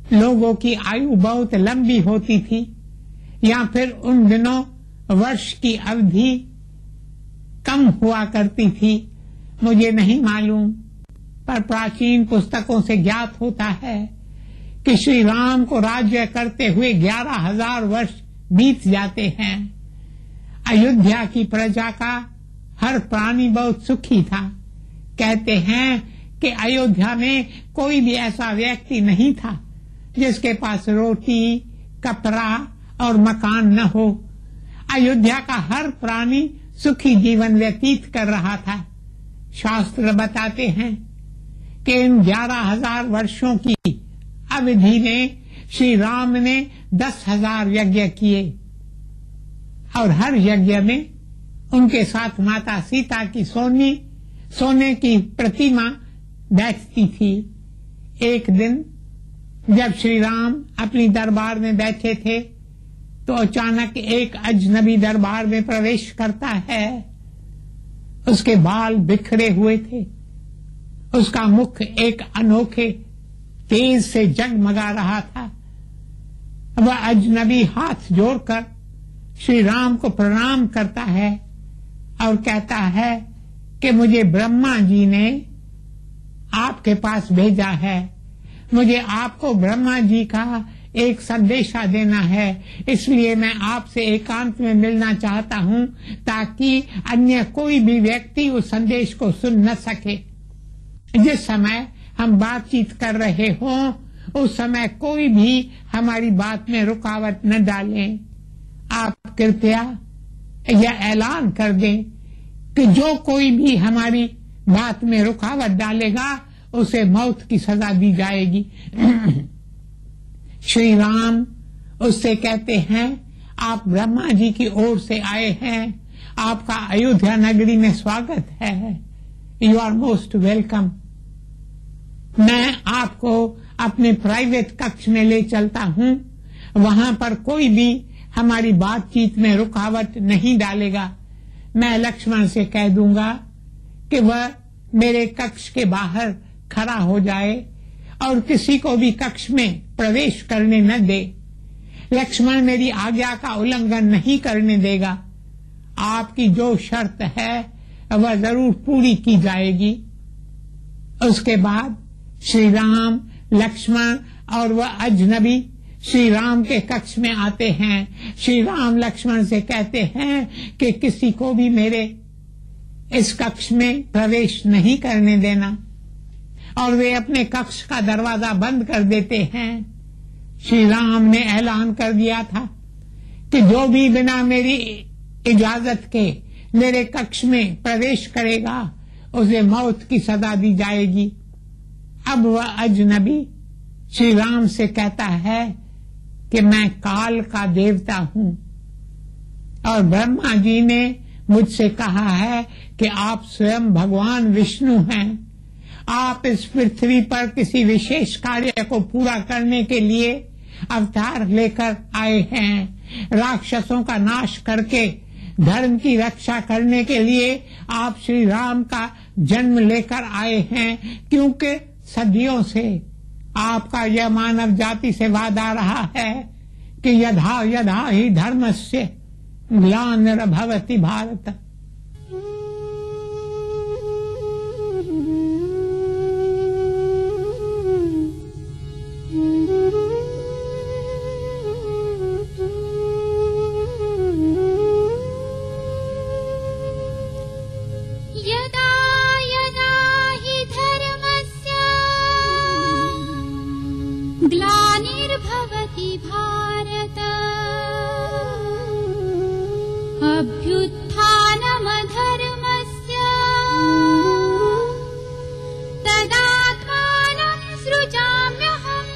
लोगों की आयु बहुत लंबी होती थी या फिर उन दिनों वर्ष की अवधि कम हुआ करती थी, मुझे नहीं मालूम, पर प्राचीन पुस्तकों से ज्ञात होता है कि श्री राम को राज्य करते हुए 11,000 वर्ष बीत जाते हैं। अयोध्या की प्रजा का हर प्राणी बहुत सुखी था। कहते हैं कि अयोध्या में कोई भी ऐसा व्यक्ति नहीं था जिसके पास रोटी, कपड़ा और मकान न हो। अयोध्या का हर प्राणी सुखी जीवन व्यतीत कर रहा था। शास्त्र बताते हैं कि इन 11,000 वर्षों की अवधि में श्री राम ने 10,000 यज्ञ किए और हर यज्ञ में उनके साथ माता सीता की सोने की प्रतिमा बैठती थी। एक दिन जब श्री राम अपनी दरबार में बैठे थे तो अचानक एक अजनबी दरबार में प्रवेश करता है। उसके बाल बिखरे हुए थे, उसका मुख एक अनोखे तेज से जगमगा रहा था। वह अजनबी हाथ जोड़कर श्री राम को प्रणाम करता है और कहता है कि मुझे ब्रह्मा जी ने आपके पास भेजा है, मुझे आपको ब्रह्मा जी का एक संदेशा देना है, इसलिए मैं आपसे एकांत में मिलना चाहता हूँ ताकि अन्य कोई भी व्यक्ति उस संदेश को सुन न सके। जिस समय हम बातचीत कर रहे हों उस समय कोई भी हमारी बात में रुकावट न डालें। आप कृपया यह ऐलान कर दें कि जो कोई भी हमारी बात में रुकावट डालेगा उसे मौत की सजा दी जाएगी। श्री राम उससे कहते हैं, आप ब्रह्मा जी की ओर से आए हैं, आपका अयोध्या नगरी में स्वागत है। You are most welcome. मैं आपको अपने प्राइवेट कक्ष में ले चलता हूँ, वहां पर कोई भी हमारी बातचीत में रुकावट नहीं डालेगा। मैं लक्ष्मण से कह दूंगा कि वह मेरे कक्ष के बाहर खड़ा हो जाए और किसी को भी कक्ष में प्रवेश करने न दे। लक्ष्मण मेरी आज्ञा का उल्लंघन नहीं करने देगा। आपकी जो शर्त है वह जरूर पूरी की जाएगी। उसके बाद श्री राम, लक्ष्मण और वह अजनबी श्री राम के कक्ष में आते हैं। श्री राम लक्ष्मण से कहते हैं कि किसी को भी मेरे इस कक्ष में प्रवेश नहीं करने देना, और वे अपने कक्ष का दरवाजा बंद कर देते हैं। श्री राम ने ऐलान कर दिया था कि जो भी बिना मेरी इजाजत के मेरे कक्ष में प्रवेश करेगा उसे मौत की सजा दी जाएगी। अब वह अजनबी श्री राम से कहता है कि मैं काल का देवता हूँ और ब्रह्मा जी ने मुझसे कहा है कि आप स्वयं भगवान विष्णु हैं। आप इस पृथ्वी पर किसी विशेष कार्य को पूरा करने के लिए अवतार लेकर आए हैं। राक्षसों का नाश करके धर्म की रक्षा करने के लिए आप श्री राम का जन्म लेकर आए हैं, क्योंकि सदियों से आपका यह मानव जाति से वादा रहा है कि यथा यथा ही धर्मस्य ग्लानिर्भवति भारत। ग्लानिर्भवति भारत अभ्युत्थानमधर्मस्य तदात्मानं सृजाम्यहम्।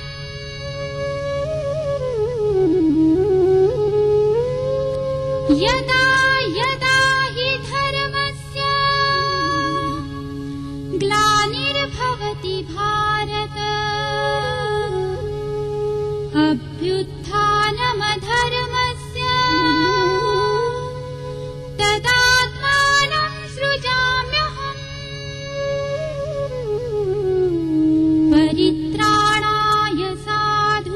यदा यदा हि धर्मस्य ग्लानिर्भवति भारत अभ्युत्थानमधर्मस्य तदात्मानं सृजाम्यहम्। परित्राणाय साधूनां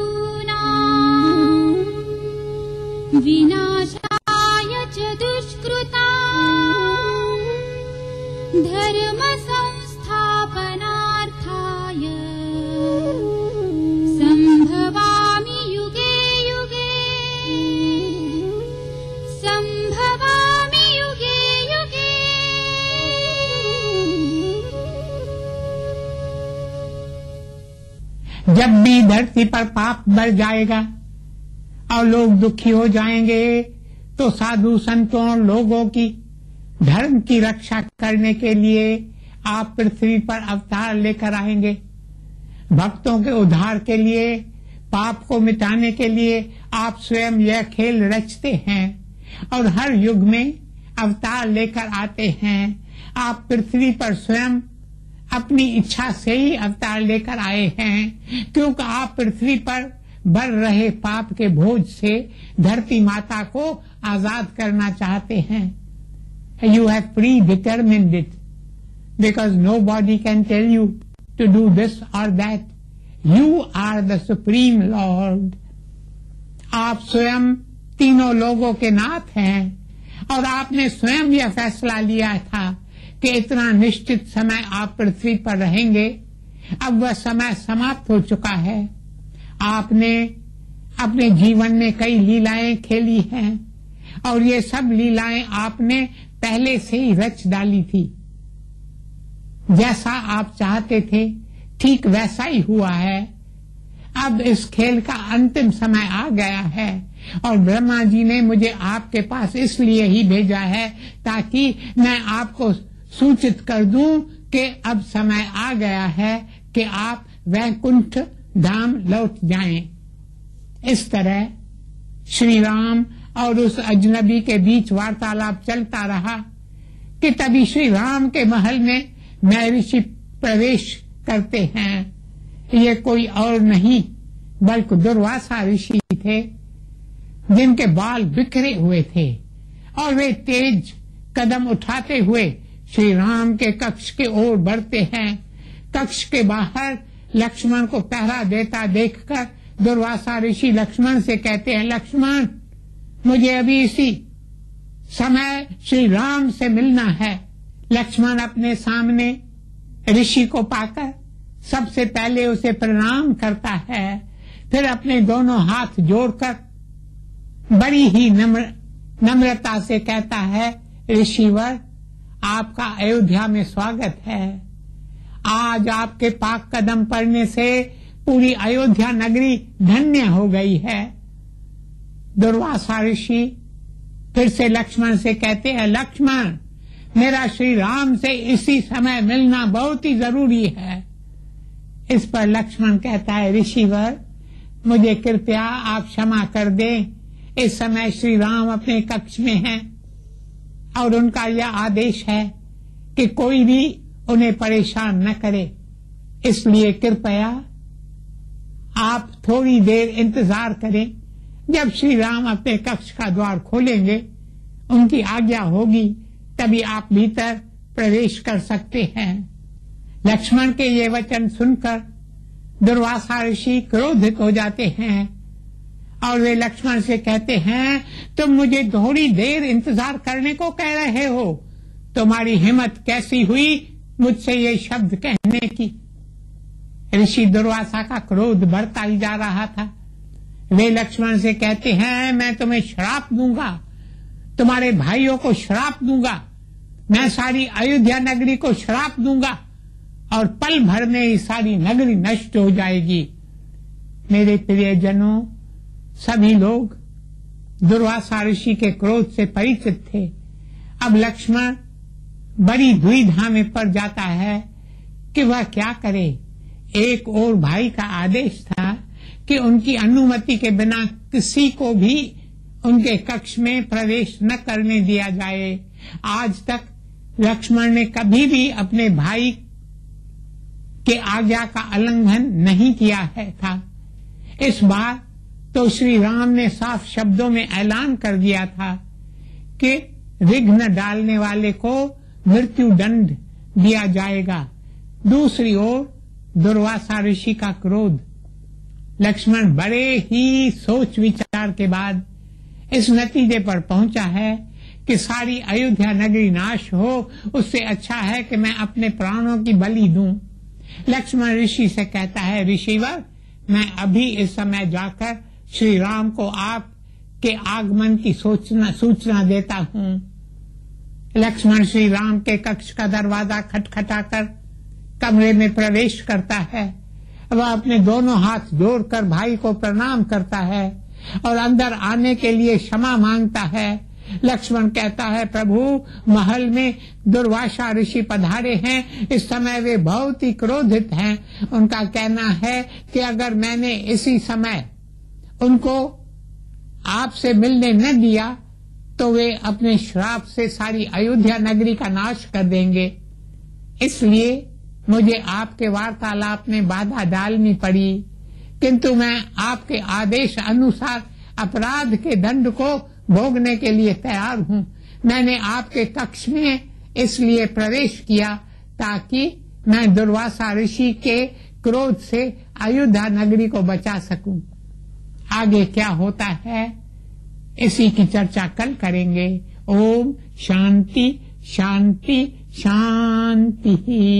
विनाशाय च दुष्कृता धर्म संस्थापनार्थाय संभवामि युगे युगे संभवामि युगे युगे। जब भी धरती पर पाप बढ़ जाएगा और लोग दुखी हो जाएंगे तो साधु संतों और लोगों की धर्म की रक्षा करने के लिए आप पृथ्वी पर अवतार लेकर आएंगे। भक्तों के उद्धार के लिए, पाप को मिटाने के लिए आप स्वयं यह खेल रचते हैं और हर युग में अवतार लेकर आते हैं। आप पृथ्वी पर स्वयं अपनी इच्छा से ही अवतार लेकर आए हैं, क्योंकि आप पृथ्वी पर बढ़ रहे पाप के बोझ से धरती माता को आजाद करना चाहते हैं। You have predetermined it because nobody can tell you to do this or that. You are the Supreme Lord. आप स्वयं तीनों लोगों के नाथ हैं और आपने स्वयं यह फैसला लिया था कि इतना निश्चित समय आप पृथ्वी पर रहेंगे। अब वह समय समाप्त हो चुका है। आपने अपने जीवन में कई लीलाएं खेली हैं और ये सब लीलाएं आपने पहले से ही रच डाली थी। जैसा आप चाहते थे ठीक वैसा ही हुआ है। अब इस खेल का अंतिम समय आ गया है और ब्रह्मा जी ने मुझे आपके पास इसलिए ही भेजा है ताकि मैं आपको सूचित कर दूं कि अब समय आ गया है कि आप वैकुंठ धाम लौट जाएं। इस तरह श्री राम और उस अजनबी के बीच वार्तालाप चलता रहा कि तभी श्री राम के महल में महर्षि प्रवेश करते हैं। ये कोई और नहीं बल्कि दुर्वासा ऋषि थे, जिनके बाल बिखरे हुए थे और वे तेज कदम उठाते हुए श्री राम के कक्ष की ओर बढ़ते हैं। कक्ष के बाहर लक्ष्मण को पहरा देता देखकर दुर्वासा ऋषि लक्ष्मण से कहते हैं, लक्ष्मण, मुझे अभी इसी समय श्री राम से मिलना है। लक्ष्मण अपने सामने ऋषि को पाकर सबसे पहले उसे प्रणाम करता है, फिर अपने दोनों हाथ जोड़कर बड़ी ही नम्रता से कहता है, ऋषिवर, आपका अयोध्या में स्वागत है। आज आपके पाक कदम पड़ने से पूरी अयोध्या नगरी धन्य हो गई है। दुर्वासा ऋषि फिर से लक्ष्मण से कहते हैं, लक्ष्मण, मेरा श्री राम से इसी समय मिलना बहुत ही जरूरी है। इस पर लक्ष्मण कहता है, ऋषिवर, मुझे कृपया आप क्षमा कर दें। इस समय श्री राम अपने कक्ष में हैं और उनका यह आदेश है कि कोई भी उन्हें परेशान न करे, इसलिए कृपया आप थोड़ी देर इंतजार करें। जब श्री राम अपने कक्ष का द्वार खोलेंगे, उनकी आज्ञा होगी, तभी आप भीतर प्रवेश कर सकते हैं। लक्ष्मण के ये वचन सुनकर दुर्वासा ऋषि क्रोधित हो जाते हैं और वे लक्ष्मण से कहते हैं, तुम मुझे थोड़ी देर इंतजार करने को कह रहे हो? तुम्हारी हिम्मत कैसी हुई मुझसे ये शब्द कहने की? ऋषि दुर्वासा का क्रोध बढ़ता ही जा रहा था। वे लक्ष्मण से कहते हैं, मैं तुम्हें श्राप दूंगा, तुम्हारे भाइयों को श्राप दूंगा, मैं सारी अयोध्या नगरी को श्राप दूंगा और पल भर में ही सारी नगरी नष्ट हो जाएगी। मेरे प्रियजनों, सभी लोग दुर्वासा ऋषि के क्रोध से परिचित थे। अब लक्ष्मण बड़ी दुविधा में पड़ जाता है कि वह क्या करे। एक और भाई का आदेश था कि उनकी अनुमति के बिना किसी को भी उनके कक्ष में प्रवेश न करने दिया जाए। आज तक लक्ष्मण ने कभी भी अपने भाई के आज्ञा का उल्लंघन नहीं किया है था। इस बार तो श्री राम ने साफ शब्दों में ऐलान कर दिया था कि विघ्न डालने वाले को मृत्यु दंड दिया जाएगा। दूसरी ओर दुर्वासा ऋषि का क्रोध। लक्ष्मण बड़े ही सोच विचार के बाद इस नतीजे पर पहुंचा है कि सारी अयोध्या नगरी नाश हो, उससे अच्छा है कि मैं अपने प्राणों की बलि दूं। लक्ष्मण ऋषि से कहता है, ऋषिवर, मैं अभी इस समय जाकर श्री राम को आपके आगमन की सूचना देता हूं। लक्ष्मण श्री राम के कक्ष का दरवाजा खटखटाकर कमरे में प्रवेश करता है। वह अपने दोनों हाथ जोड़कर भाई को प्रणाम करता है और अंदर आने के लिए क्षमा मांगता है। लक्ष्मण कहता है, प्रभु, महल में दुर्वासा ऋषि पधारे हैं। इस समय वे बहुत ही क्रोधित हैं। उनका कहना है कि अगर मैंने इसी समय उनको आपसे मिलने न दिया तो वे अपने श्राप से सारी अयोध्या नगरी का नाश कर देंगे। इसलिए मुझे आपके वार्तालाप में बाधा डालनी पड़ी, किंतु मैं आपके आदेश अनुसार अपराध के दंड को भोगने के लिए तैयार हूँ। मैंने आपके कक्ष में इसलिए प्रवेश किया ताकि मैं दुर्वासा ऋषि के क्रोध से अयोध्या नगरी को बचा सकूं। आगे क्या होता है इसी की चर्चा कल करेंगे। ओम शांति शांति शांति।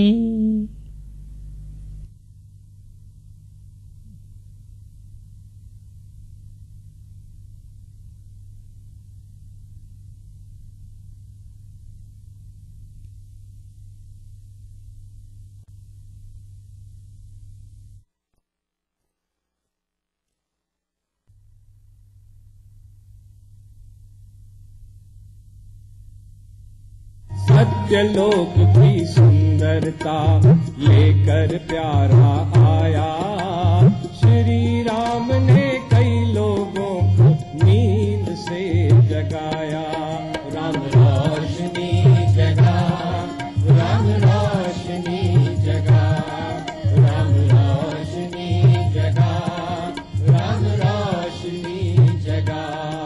सत्यलोक की सुंदरता लेकर प्यारा आया। श्री राम ने कई लोगों को नींद से जगाया। राम रोशनी जगा, राम रोशनी जगा, राम रोशनी जगा, राम रोशनी जगा।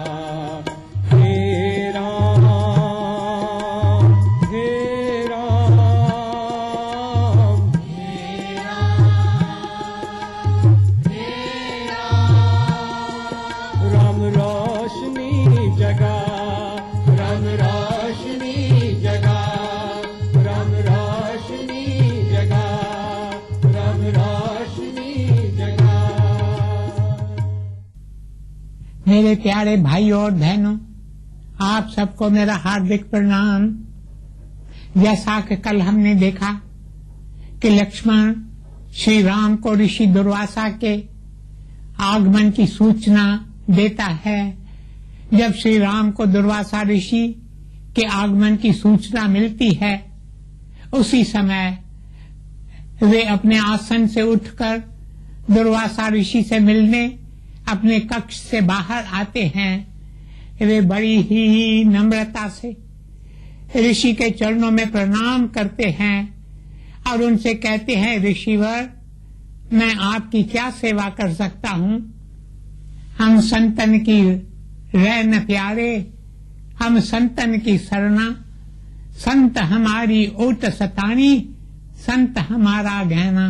मेरे प्यारे भाइयों और बहनों, आप सबको मेरा हार्दिक प्रणाम। जैसा कि कल हमने देखा कि लक्ष्मण श्री राम को ऋषि दुर्वासा के आगमन की सूचना देता है। जब श्री राम को दुर्वासा ऋषि के आगमन की सूचना मिलती है, उसी समय वे अपने आसन से उठकर दुर्वासा ऋषि से मिलने अपने कक्ष से बाहर आते हैं। वे बड़ी ही नम्रता से ऋषि के चरणों में प्रणाम करते हैं और उनसे कहते हैं, ऋषिवर, मैं आपकी क्या सेवा कर सकता हूँ? हम संतन की रैन प्यारे, हम संतन की शरणा, संत हमारी ओट सतानी, संत हमारा गहना।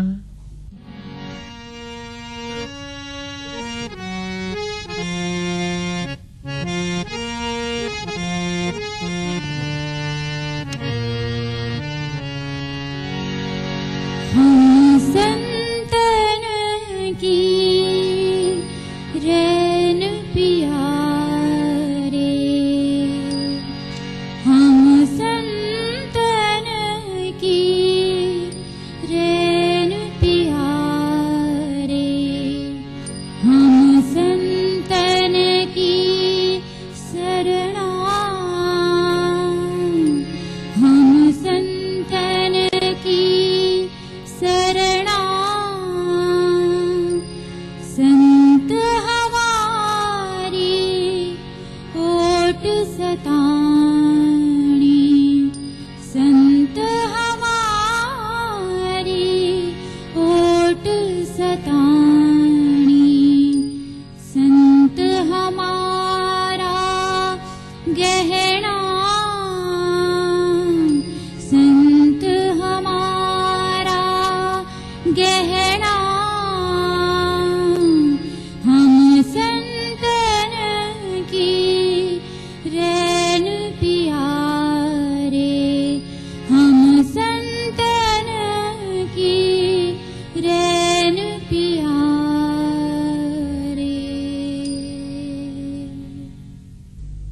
संतन की रैन प्यारे, हम संतन की रैन प्यारे, हम संतन की शरणा, हम संतन की शरणा, संत हमारी ओट सतानी, संत हमारी ओट सतानी, संत हमारा गहना, संत हमारा गहना, हम संतन की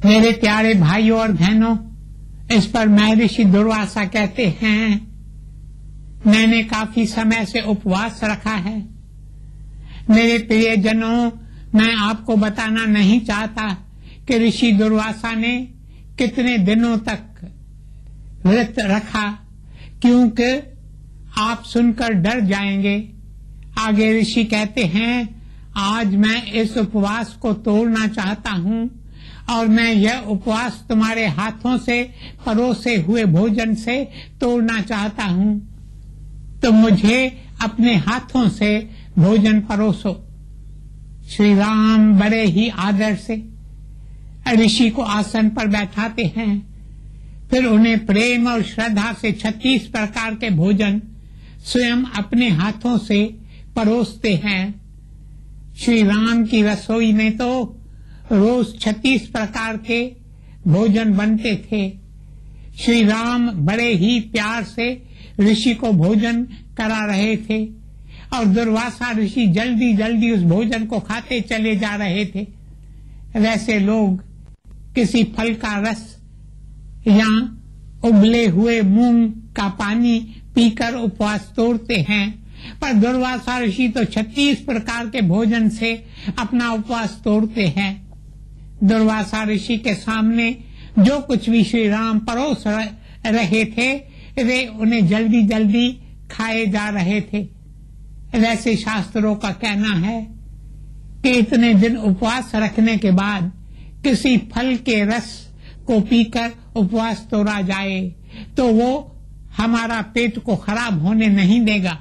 मेरे प्यारे भाइयों और बहनों, इस पर महर्षि दुर्वासा कहते हैं, मैंने काफी समय से उपवास रखा है। मेरे प्रियजनों, मैं आपको बताना नहीं चाहता कि ऋषि दुर्वासा ने कितने दिनों तक व्रत रखा, क्योंकि आप सुनकर डर जाएंगे। आगे ऋषि कहते हैं, आज मैं इस उपवास को तोड़ना चाहता हूँ और मैं यह उपवास तुम्हारे हाथों से परोसे हुए भोजन से तोड़ना चाहता हूँ। तो मुझे अपने हाथों से भोजन परोसो। श्री राम बड़े ही आदर से ऋषि को आसन पर बैठाते हैं, फिर उन्हें प्रेम और श्रद्धा से 36 प्रकार के भोजन स्वयं अपने हाथों से परोसते हैं। श्री राम की रसोई में तो रोज 36 प्रकार के भोजन बनते थे। श्री राम बड़े ही प्यार से ऋषि को भोजन करा रहे थे और दुर्वासा ऋषि जल्दी जल्दी उस भोजन को खाते चले जा रहे थे। वैसे लोग किसी फल का रस या उबले हुए मूंग का पानी पीकर उपवास तोड़ते हैं, पर दुर्वासा ऋषि तो 36 प्रकार के भोजन से अपना उपवास तोड़ते हैं। दुर्वासा ऋषि के सामने जो कुछ भी श्री राम परोस रहे थे, वे उन्हें जल्दी जल्दी खाए जा रहे थे। वैसे शास्त्रों का कहना है कि इतने दिन उपवास रखने के बाद किसी फल के रस को पीकर उपवास तोड़ा जाए तो वो हमारा पेट को खराब होने नहीं देगा,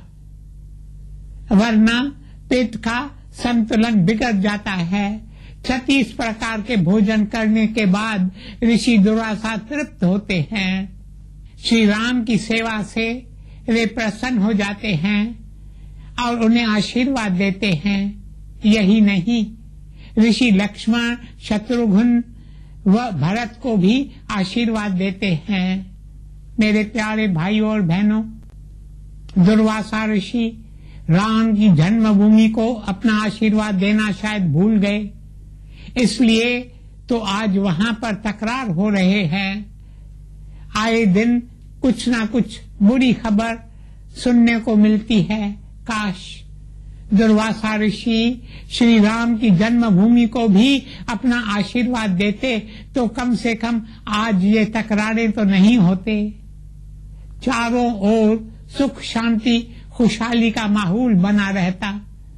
वरना पेट का संतुलन बिगड़ जाता है। 36 प्रकार के भोजन करने के बाद ऋषि दुर्वासा तृप्त होते हैं। श्री राम की सेवा से वे प्रसन्न हो जाते हैं और उन्हें आशीर्वाद देते हैं। यही नहीं, ऋषि लक्ष्मण, शत्रुघ्न व भरत को भी आशीर्वाद देते हैं। मेरे प्यारे भाइयों और बहनों, दुर्वासा ऋषि राम की जन्मभूमि को अपना आशीर्वाद देना शायद भूल गए, इसलिए तो आज वहां पर तकरार हो रहे हैं। आए दिन कुछ ना कुछ बुरी खबर सुनने को मिलती है। काश दुर्वासा ऋषि श्री राम की जन्मभूमि को भी अपना आशीर्वाद देते तो कम से कम आज ये तकरारें तो नहीं होते। चारों ओर सुख शांति खुशहाली का माहौल बना रहता।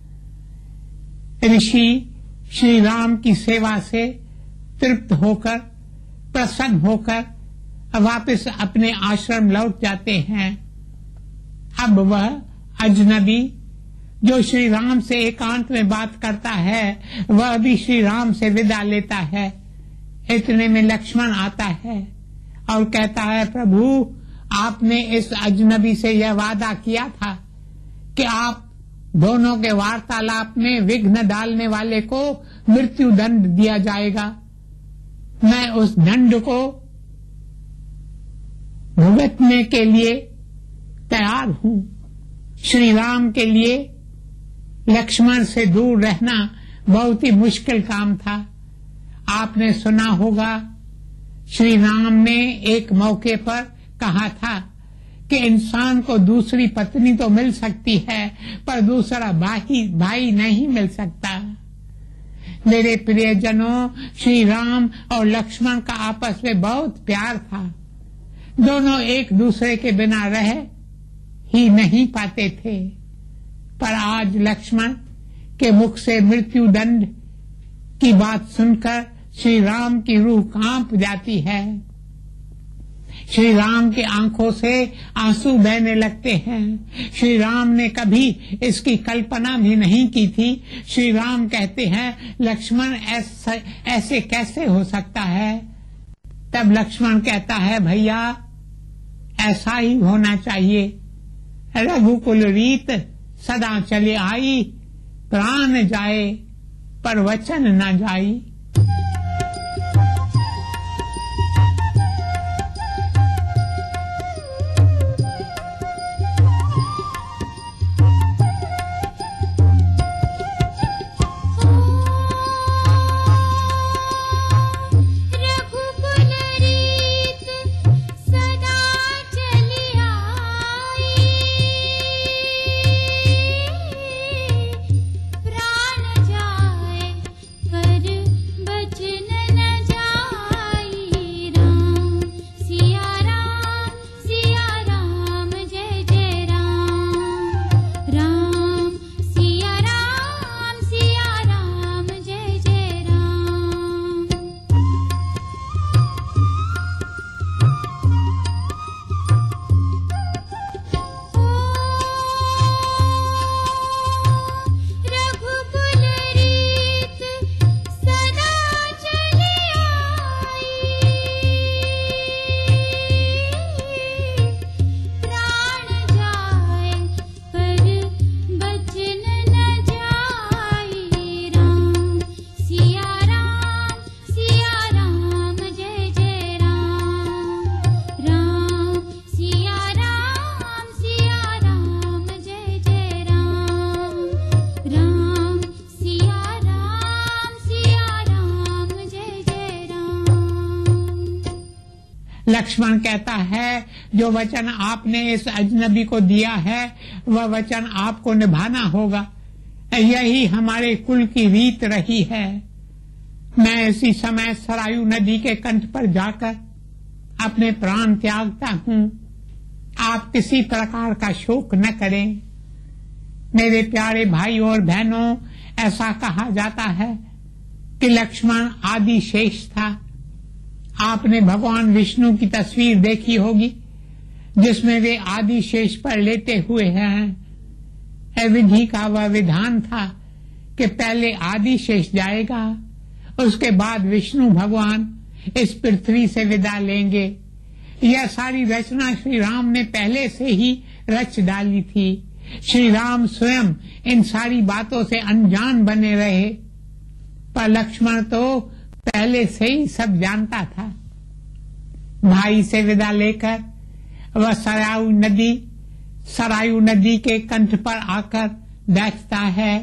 ऋषि श्री राम की सेवा से तृप्त होकर, प्रसन्न होकर वापस अपने आश्रम लौट जाते हैं। अब वह अजनबी जो श्री राम से एकांत में बात करता है, वह भी श्री राम से विदा लेता है। इतने में लक्ष्मण आता है और कहता है, प्रभु, आपने इस अजनबी से यह वादा किया था कि आप दोनों के वार्तालाप में विघ्न डालने वाले को मृत्यु दंड दिया जाएगा। मैं उस दंड को भुगतने के लिए तैयार हूँ। श्री राम के लिए लक्ष्मण से दूर रहना बहुत ही मुश्किल काम था। आपने सुना होगा, श्री राम ने एक मौके पर कहा था कि इंसान को दूसरी पत्नी तो मिल सकती है, पर दूसरा भाई नहीं मिल सकता। मेरे प्रियजनों, श्री राम और लक्ष्मण का आपस में बहुत प्यार था। दोनों एक दूसरे के बिना रह ही नहीं पाते थे, पर आज लक्ष्मण के मुख से मृत्यु दंड की बात सुनकर श्री राम की रूह कांप जाती है। श्री राम की आंखों से आंसू बहने लगते हैं। श्री राम ने कभी इसकी कल्पना भी नहीं की थी। श्री राम कहते हैं, लक्ष्मण ऐसे कैसे हो सकता है? तब लक्ष्मण कहता है, भैया, ऐसा ही होना चाहिए। रघुकुल रीत सदा चले आई, प्राण जाए पर वचन न जाई। लक्ष्मण कहता है जो वचन आपने इस अजनबी को दिया है वह वचन आपको निभाना होगा, यही हमारे कुल की रीत रही है। मैं इसी समय सरयू नदी के कंठ पर जाकर अपने प्राण त्यागता हूँ, आप किसी प्रकार का शोक न करें। मेरे प्यारे भाइयों और बहनों, ऐसा कहा जाता है कि लक्ष्मण आदि शेष था। आपने भगवान विष्णु की तस्वीर देखी होगी जिसमें वे आदि शेष पर लेटे हुए हैं। विधि का वह विधान था कि पहले आदि शेष जाएगा, उसके बाद विष्णु भगवान इस पृथ्वी से विदा लेंगे। यह सारी रचना श्री राम ने पहले से ही रच डाली थी। श्री राम स्वयं इन सारी बातों से अनजान बने रहे, पर लक्ष्मण तो पहले से ही सब जानता था। भाई से विदा लेकर वह सरयू नदी के कंठ पर आकर बैठता है।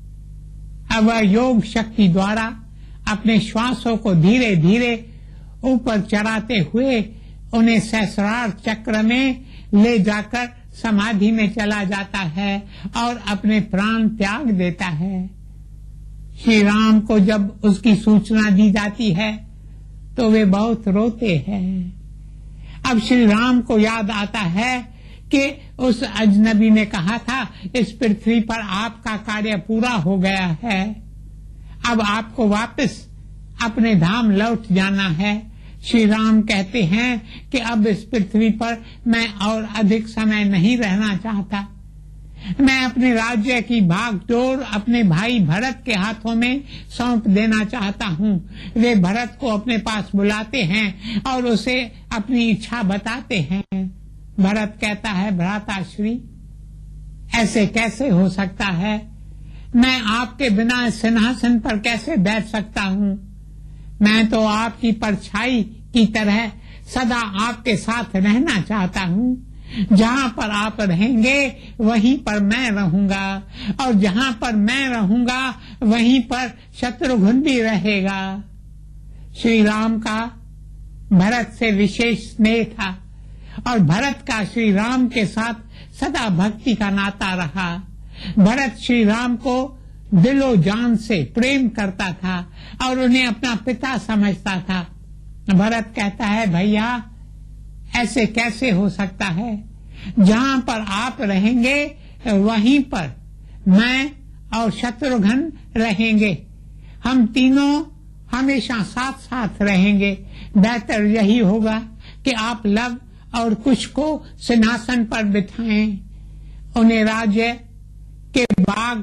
अब वह योग शक्ति द्वारा अपने श्वासों को धीरे धीरे ऊपर चढ़ाते हुए उन्हें सहस्रार चक्र में ले जाकर समाधि में चला जाता है और अपने प्राण त्याग देता है। श्री राम को जब उसकी सूचना दी जाती है तो वे बहुत रोते हैं। अब श्री राम को याद आता है कि उस अजनबी ने कहा था इस पृथ्वी पर आपका कार्य पूरा हो गया है, अब आपको वापस अपने धाम लौट जाना है। श्री राम कहते हैं कि अब इस पृथ्वी पर मैं और अधिक समय नहीं रहना चाहता। मैं अपने राज्य की भागदौड़ अपने भाई भरत के हाथों में सौंप देना चाहता हूँ। वे भरत को अपने पास बुलाते हैं और उसे अपनी इच्छा बताते हैं। भरत कहता है, भ्राताश्री ऐसे कैसे हो सकता है? मैं आपके बिना सिंहासन पर कैसे बैठ सकता हूँ? मैं तो आपकी परछाई की तरह सदा आपके साथ रहना चाहता हूँ। जहाँ पर आप रहेंगे वहीं पर मैं रहूंगा और जहाँ पर मैं रहूंगा वहीं पर शत्रुघ्न भी रहेगा। श्री राम का भरत से विशेष स्नेह था और भरत का श्री राम के साथ सदा भक्ति का नाता रहा। भरत श्री राम को दिलो जान से प्रेम करता था और उन्हें अपना पिता समझता था। भरत कहता है, भैया ऐसे कैसे हो सकता है? जहाँ पर आप रहेंगे वहीं पर मैं और शत्रुघ्न रहेंगे, हम तीनों हमेशा साथ साथ रहेंगे। बेहतर यही होगा कि आप लव और कुश को सिंहासन पर बिठाएं, उन्हें राज्य के बाग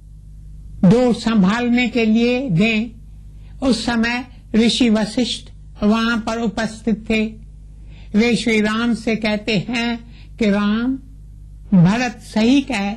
दो संभालने के लिए दें। उस समय ऋषि वशिष्ठ वहाँ पर उपस्थित थे। वे श्री राम से कहते हैं कि राम, भरत सही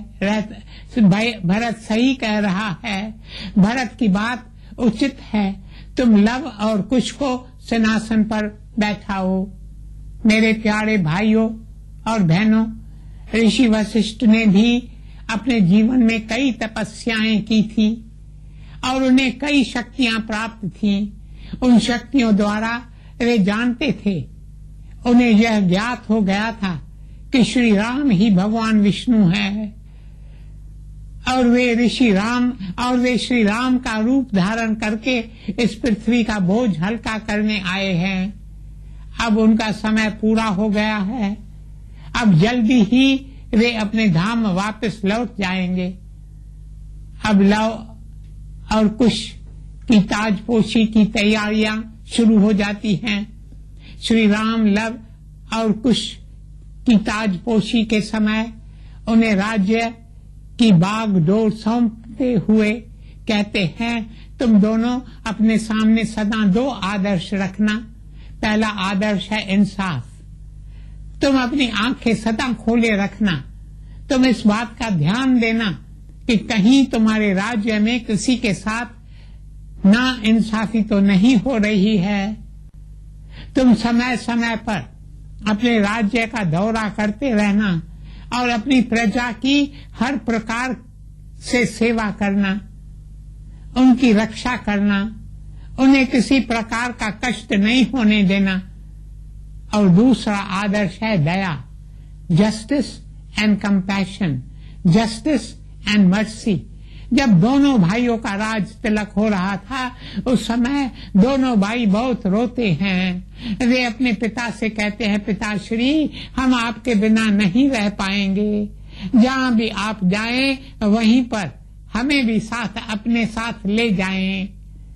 कह रहा है, भरत की बात उचित है, तुम लव और कुश को सिंहासन पर बैठाओ। मेरे प्यारे भाइयों और बहनों, ऋषि वशिष्ठ ने भी अपने जीवन में कई तपस्याएं की थी और उन्हें कई शक्तियां प्राप्त थीं। उन शक्तियों द्वारा वे जानते थे, उन्हें यह ज्ञात हो गया था कि श्री राम ही भगवान विष्णु है और वे श्री राम का रूप धारण करके इस पृथ्वी का बोझ हल्का करने आए हैं। अब उनका समय पूरा हो गया है, अब जल्दी ही वे अपने धाम वापस लौट जाएंगे। अब लव और कुश की ताजपोशी की तैयारियां शुरू हो जाती हैं। श्री राम लव और कुश की ताजपोशी के समय उन्हें राज्य की बागडोर सौंपते हुए कहते हैं, तुम दोनों अपने सामने सदा दो आदर्श रखना। पहला आदर्श है इंसाफ। तुम अपनी आंखें सदा खोले रखना। तुम इस बात का ध्यान देना कि कहीं तुम्हारे राज्य में किसी के साथ ना इंसाफी तो नहीं हो रही है। तुम समय समय पर अपने राज्य का दौरा करते रहना और अपनी प्रजा की हर प्रकार से सेवा करना, उनकी रक्षा करना, उन्हें किसी प्रकार का कष्ट नहीं होने देना और दूसरा आदर्श है दया, justice and compassion, justice and mercy. जब दोनों भाइयों का राज तिलक हो रहा था, उस समय दोनों भाई बहुत रोते हैं। वे अपने पिता से कहते हैं, पिताश्री हम आपके बिना नहीं रह पाएंगे, जहाँ भी आप जाएं वहीं पर हमें भी साथ अपने साथ ले जाएं।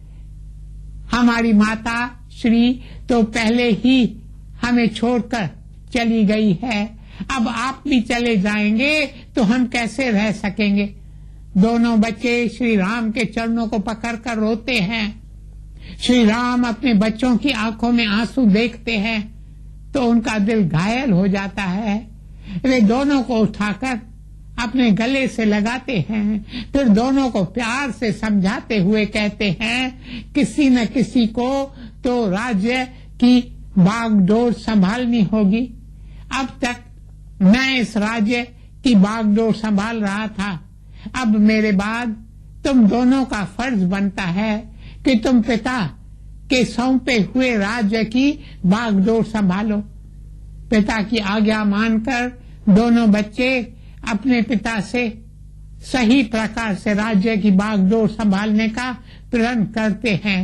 हमारी माता श्री तो पहले ही हमें छोड़कर चली गई है, अब आप भी चले जाएंगे तो हम कैसे रह सकेंगे। दोनों बच्चे श्री राम के चरणों को पकड़कर रोते हैं। श्री राम अपने बच्चों की आंखों में आंसू देखते हैं तो उनका दिल घायल हो जाता है। वे दोनों को उठाकर अपने गले से लगाते हैं, फिर दोनों को प्यार से समझाते हुए कहते हैं, किसी न किसी को तो राज्य की बागडोर संभालनी होगी। अब तक मैं इस राज्य की बागडोर संभाल रहा था, अब मेरे बाद तुम दोनों का फर्ज बनता है कि तुम पिता के सौंपे हुए राज्य की बागडोर संभालो। पिता की आज्ञा मानकर दोनों बच्चे अपने पिता से सही प्रकार से राज्य की बागडोर संभालने का प्रण करते हैं।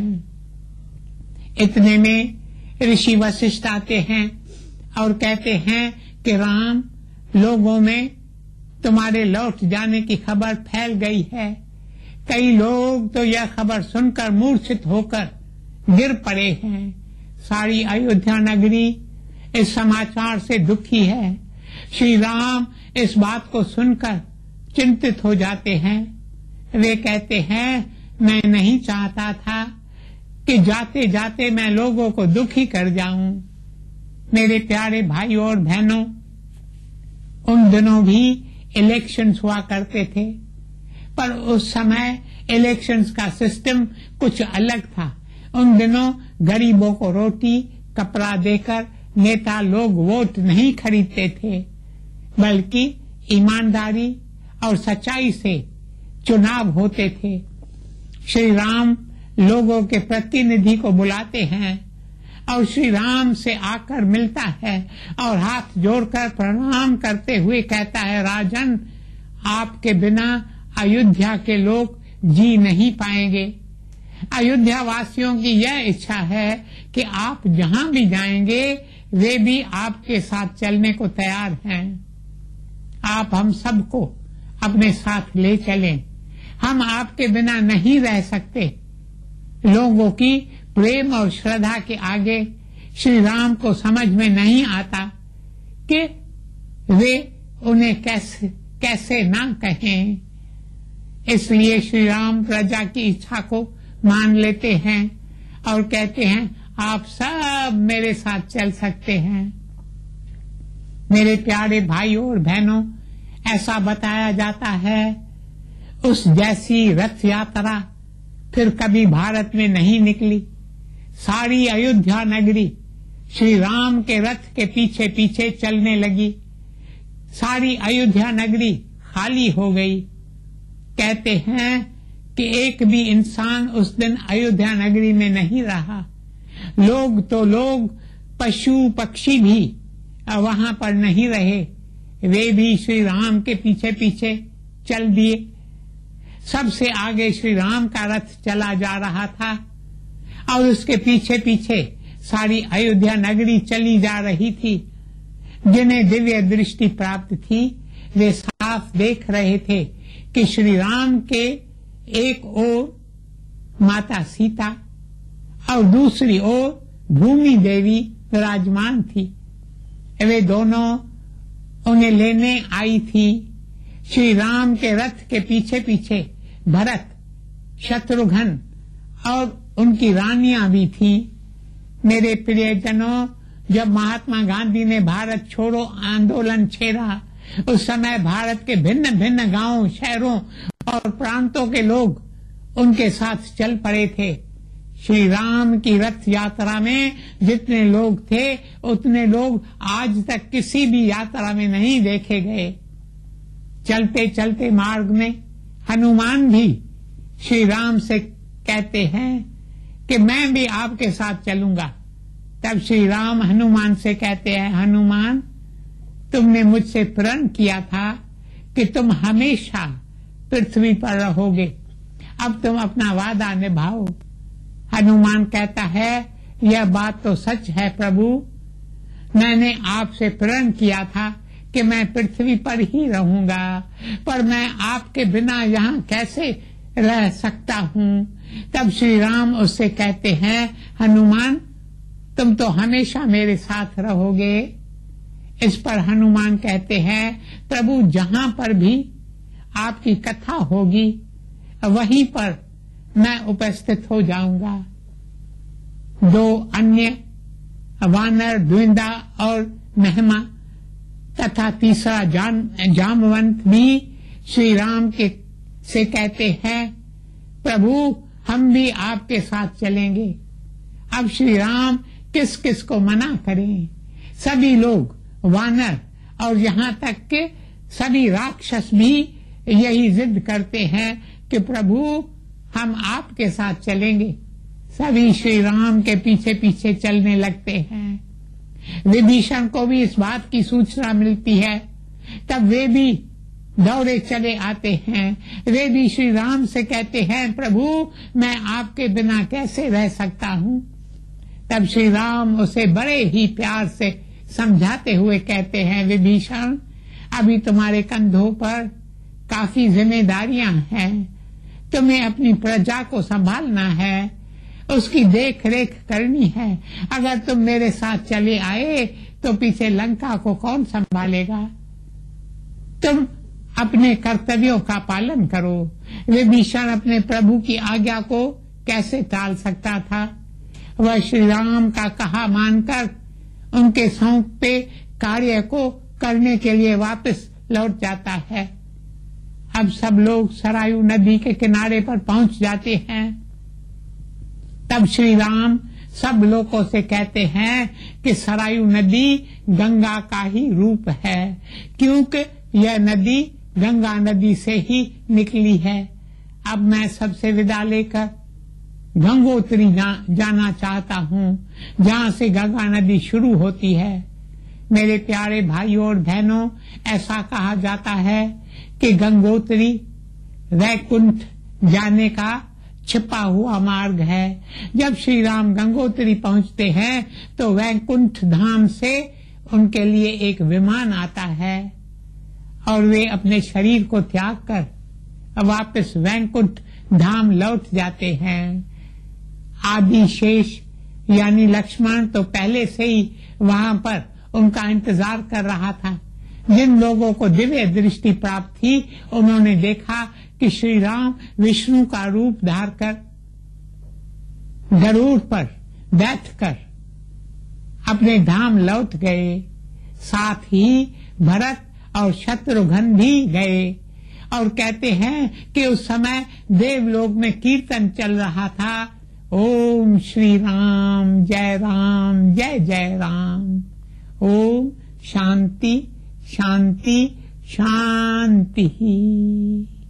इतने में ऋषि वशिष्ठ आते हैं और कहते हैं कि राम, लोगों में तुम्हारे लौट जाने की खबर फैल गई है। कई लोग तो यह खबर सुनकर मूर्छित होकर गिर पड़े हैं। सारी अयोध्या नगरी इस समाचार से दुखी है। श्री राम इस बात को सुनकर चिंतित हो जाते हैं। वे कहते हैं, मैं नहीं चाहता था कि जाते जाते मैं लोगों को दुखी कर जाऊं। मेरे प्यारे भाइयों और बहनों, उन दिनों भी इलेक्शंस हुआ करते थे, पर उस समय इलेक्शंस का सिस्टम कुछ अलग था। उन दिनों गरीबों को रोटी कपड़ा देकर नेता लोग वोट नहीं खरीदते थे, बल्कि ईमानदारी और सच्चाई से चुनाव होते थे। श्री राम लोगों के प्रतिनिधि को बुलाते हैं और श्री राम से आकर मिलता है और हाथ जोड़कर प्रणाम करते हुए कहता है, राजन, आपके बिना अयोध्या के लोग जी नहीं पाएंगे। अयोध्या वासियों की यह इच्छा है कि आप जहां भी जाएंगे वे भी आपके साथ चलने को तैयार हैं। आप हम सबको अपने साथ ले चलें, हम आपके बिना नहीं रह सकते। लोगों की प्रेम और श्रद्धा के आगे श्री राम को समझ में नहीं आता कि वे उन्हें कैसे ना कहें। इसलिए श्री राम प्रजा की इच्छा को मान लेते हैं और कहते हैं, आप सब मेरे साथ चल सकते हैं। मेरे प्यारे भाइयों और बहनों, ऐसा बताया जाता है उस जैसी रथ यात्रा फिर कभी भारत में नहीं निकली। सारी अयोध्या नगरी श्री राम के रथ के पीछे पीछे चलने लगी। सारी अयोध्या नगरी खाली हो गई। कहते हैं कि एक भी इंसान उस दिन अयोध्या नगरी में नहीं रहा। लोग तो लोग, पशु पक्षी भी वहां पर नहीं रहे, वे भी श्री राम के पीछे पीछे चल दिए। सबसे आगे श्री राम का रथ चला जा रहा था और उसके पीछे पीछे सारी अयोध्या नगरी चली जा रही थी। जिन्हें दिव्य दृष्टि प्राप्त थी वे साफ देख रहे थे कि श्री राम के एक ओर माता सीता और दूसरी ओर भूमि देवी विराजमान थी। वे दोनों उन्हें लेने आई थी। श्री राम के रथ के पीछे पीछे भरत, शत्रुघ्न और उनकी रानियां भी थी। मेरे प्रियजनों, जब महात्मा गांधी ने भारत छोड़ो आंदोलन छेड़ा, उस समय भारत के भिन्न भिन्न गांवों, शहरों और प्रांतों के लोग उनके साथ चल पड़े थे। श्री राम की रथ यात्रा में जितने लोग थे उतने लोग आज तक किसी भी यात्रा में नहीं देखे गए। चलते चलते मार्ग में हनुमान भी श्री राम से कहते हैं कि मैं भी आपके साथ चलूंगा तब श्री राम हनुमान से कहते हैं, हनुमान तुमने मुझसे प्रण किया था कि तुम हमेशा पृथ्वी पर रहोगे, अब तुम अपना वादा निभाओ। हनुमान कहता है, यह बात तो सच है प्रभु, मैंने आपसे प्रण किया था कि मैं पृथ्वी पर ही रहूंगा, पर मैं आपके बिना यहाँ कैसे रह सकता हूँ। तब श्री राम उससे कहते हैं, हनुमान तुम तो हमेशा मेरे साथ रहोगे। इस पर हनुमान कहते हैं, प्रभु जहाँ पर भी आपकी कथा होगी वहीं पर मैं उपस्थित हो जाऊंगा। दो अन्य वानर द्विंदा और महिमा तथा तीसरा जामवंत भी श्री राम के से कहते हैं, प्रभु हम भी आपके साथ चलेंगे। अब श्री राम किस किस को मना करें। सभी लोग वानर और यहाँ तक के सभी राक्षस भी यही जिद करते हैं कि प्रभु हम आपके साथ चलेंगे। सभी श्री राम के पीछे पीछे चलने लगते हैं। विभीषण को भी इस बात की सूचना मिलती है, तब वे भी दौड़े चले आते हैं। वे भी श्री राम से कहते हैं, प्रभु मैं आपके बिना कैसे रह सकता हूँ। तब श्री राम उसे बड़े ही प्यार से समझाते हुए कहते हैं, विभीषण अभी तुम्हारे कंधों पर काफी जिम्मेदारियां हैं, तुम्हें अपनी प्रजा को संभालना है, उसकी देख रेख करनी है। अगर तुम मेरे साथ चले आए तो पीछे लंका को कौन संभालेगा। तुम अपने कर्तव्यों का पालन करो। विभीषण अपने प्रभु की आज्ञा को कैसे टाल सकता था। वह श्री राम का कहा मानकर उनके सौंपे कार्य को करने के लिए वापस लौट जाता है। अब सब लोग सरयू नदी के किनारे पर पहुंच जाते हैं। तब श्री राम सब लोगों से कहते हैं कि सरयू नदी गंगा का ही रूप है, क्योंकि यह नदी गंगा नदी से ही निकली है। अब मैं सबसे विदा लेकर गंगोत्री जाना चाहता हूँ, जहाँ से गंगा नदी शुरू होती है। मेरे प्यारे भाइयों और बहनों, ऐसा कहा जाता है कि गंगोत्री वैकुंठ जाने का छिपा हुआ मार्ग है। जब श्री राम गंगोत्री पहुँचते हैं तो वैकुंठ धाम से उनके लिए एक विमान आता है और वे अपने शरीर को त्याग कर वापस वैकुंठ धाम लौट जाते हैं। आदि शेष यानी लक्ष्मण तो पहले से ही वहाँ पर उनका इंतजार कर रहा था। जिन लोगों को दिव्य दृष्टि प्राप्त थी उन्होंने देखा कि श्री राम विष्णु का रूप धार कर गरुड़ पर बैठकर अपने धाम लौट गए। साथ ही भरत और शत्रुघ्न भी गए और कहते हैं कि उस समय देवलोक में कीर्तन चल रहा था, ओम श्री राम जय जय राम। ओम शांति शांति शांति।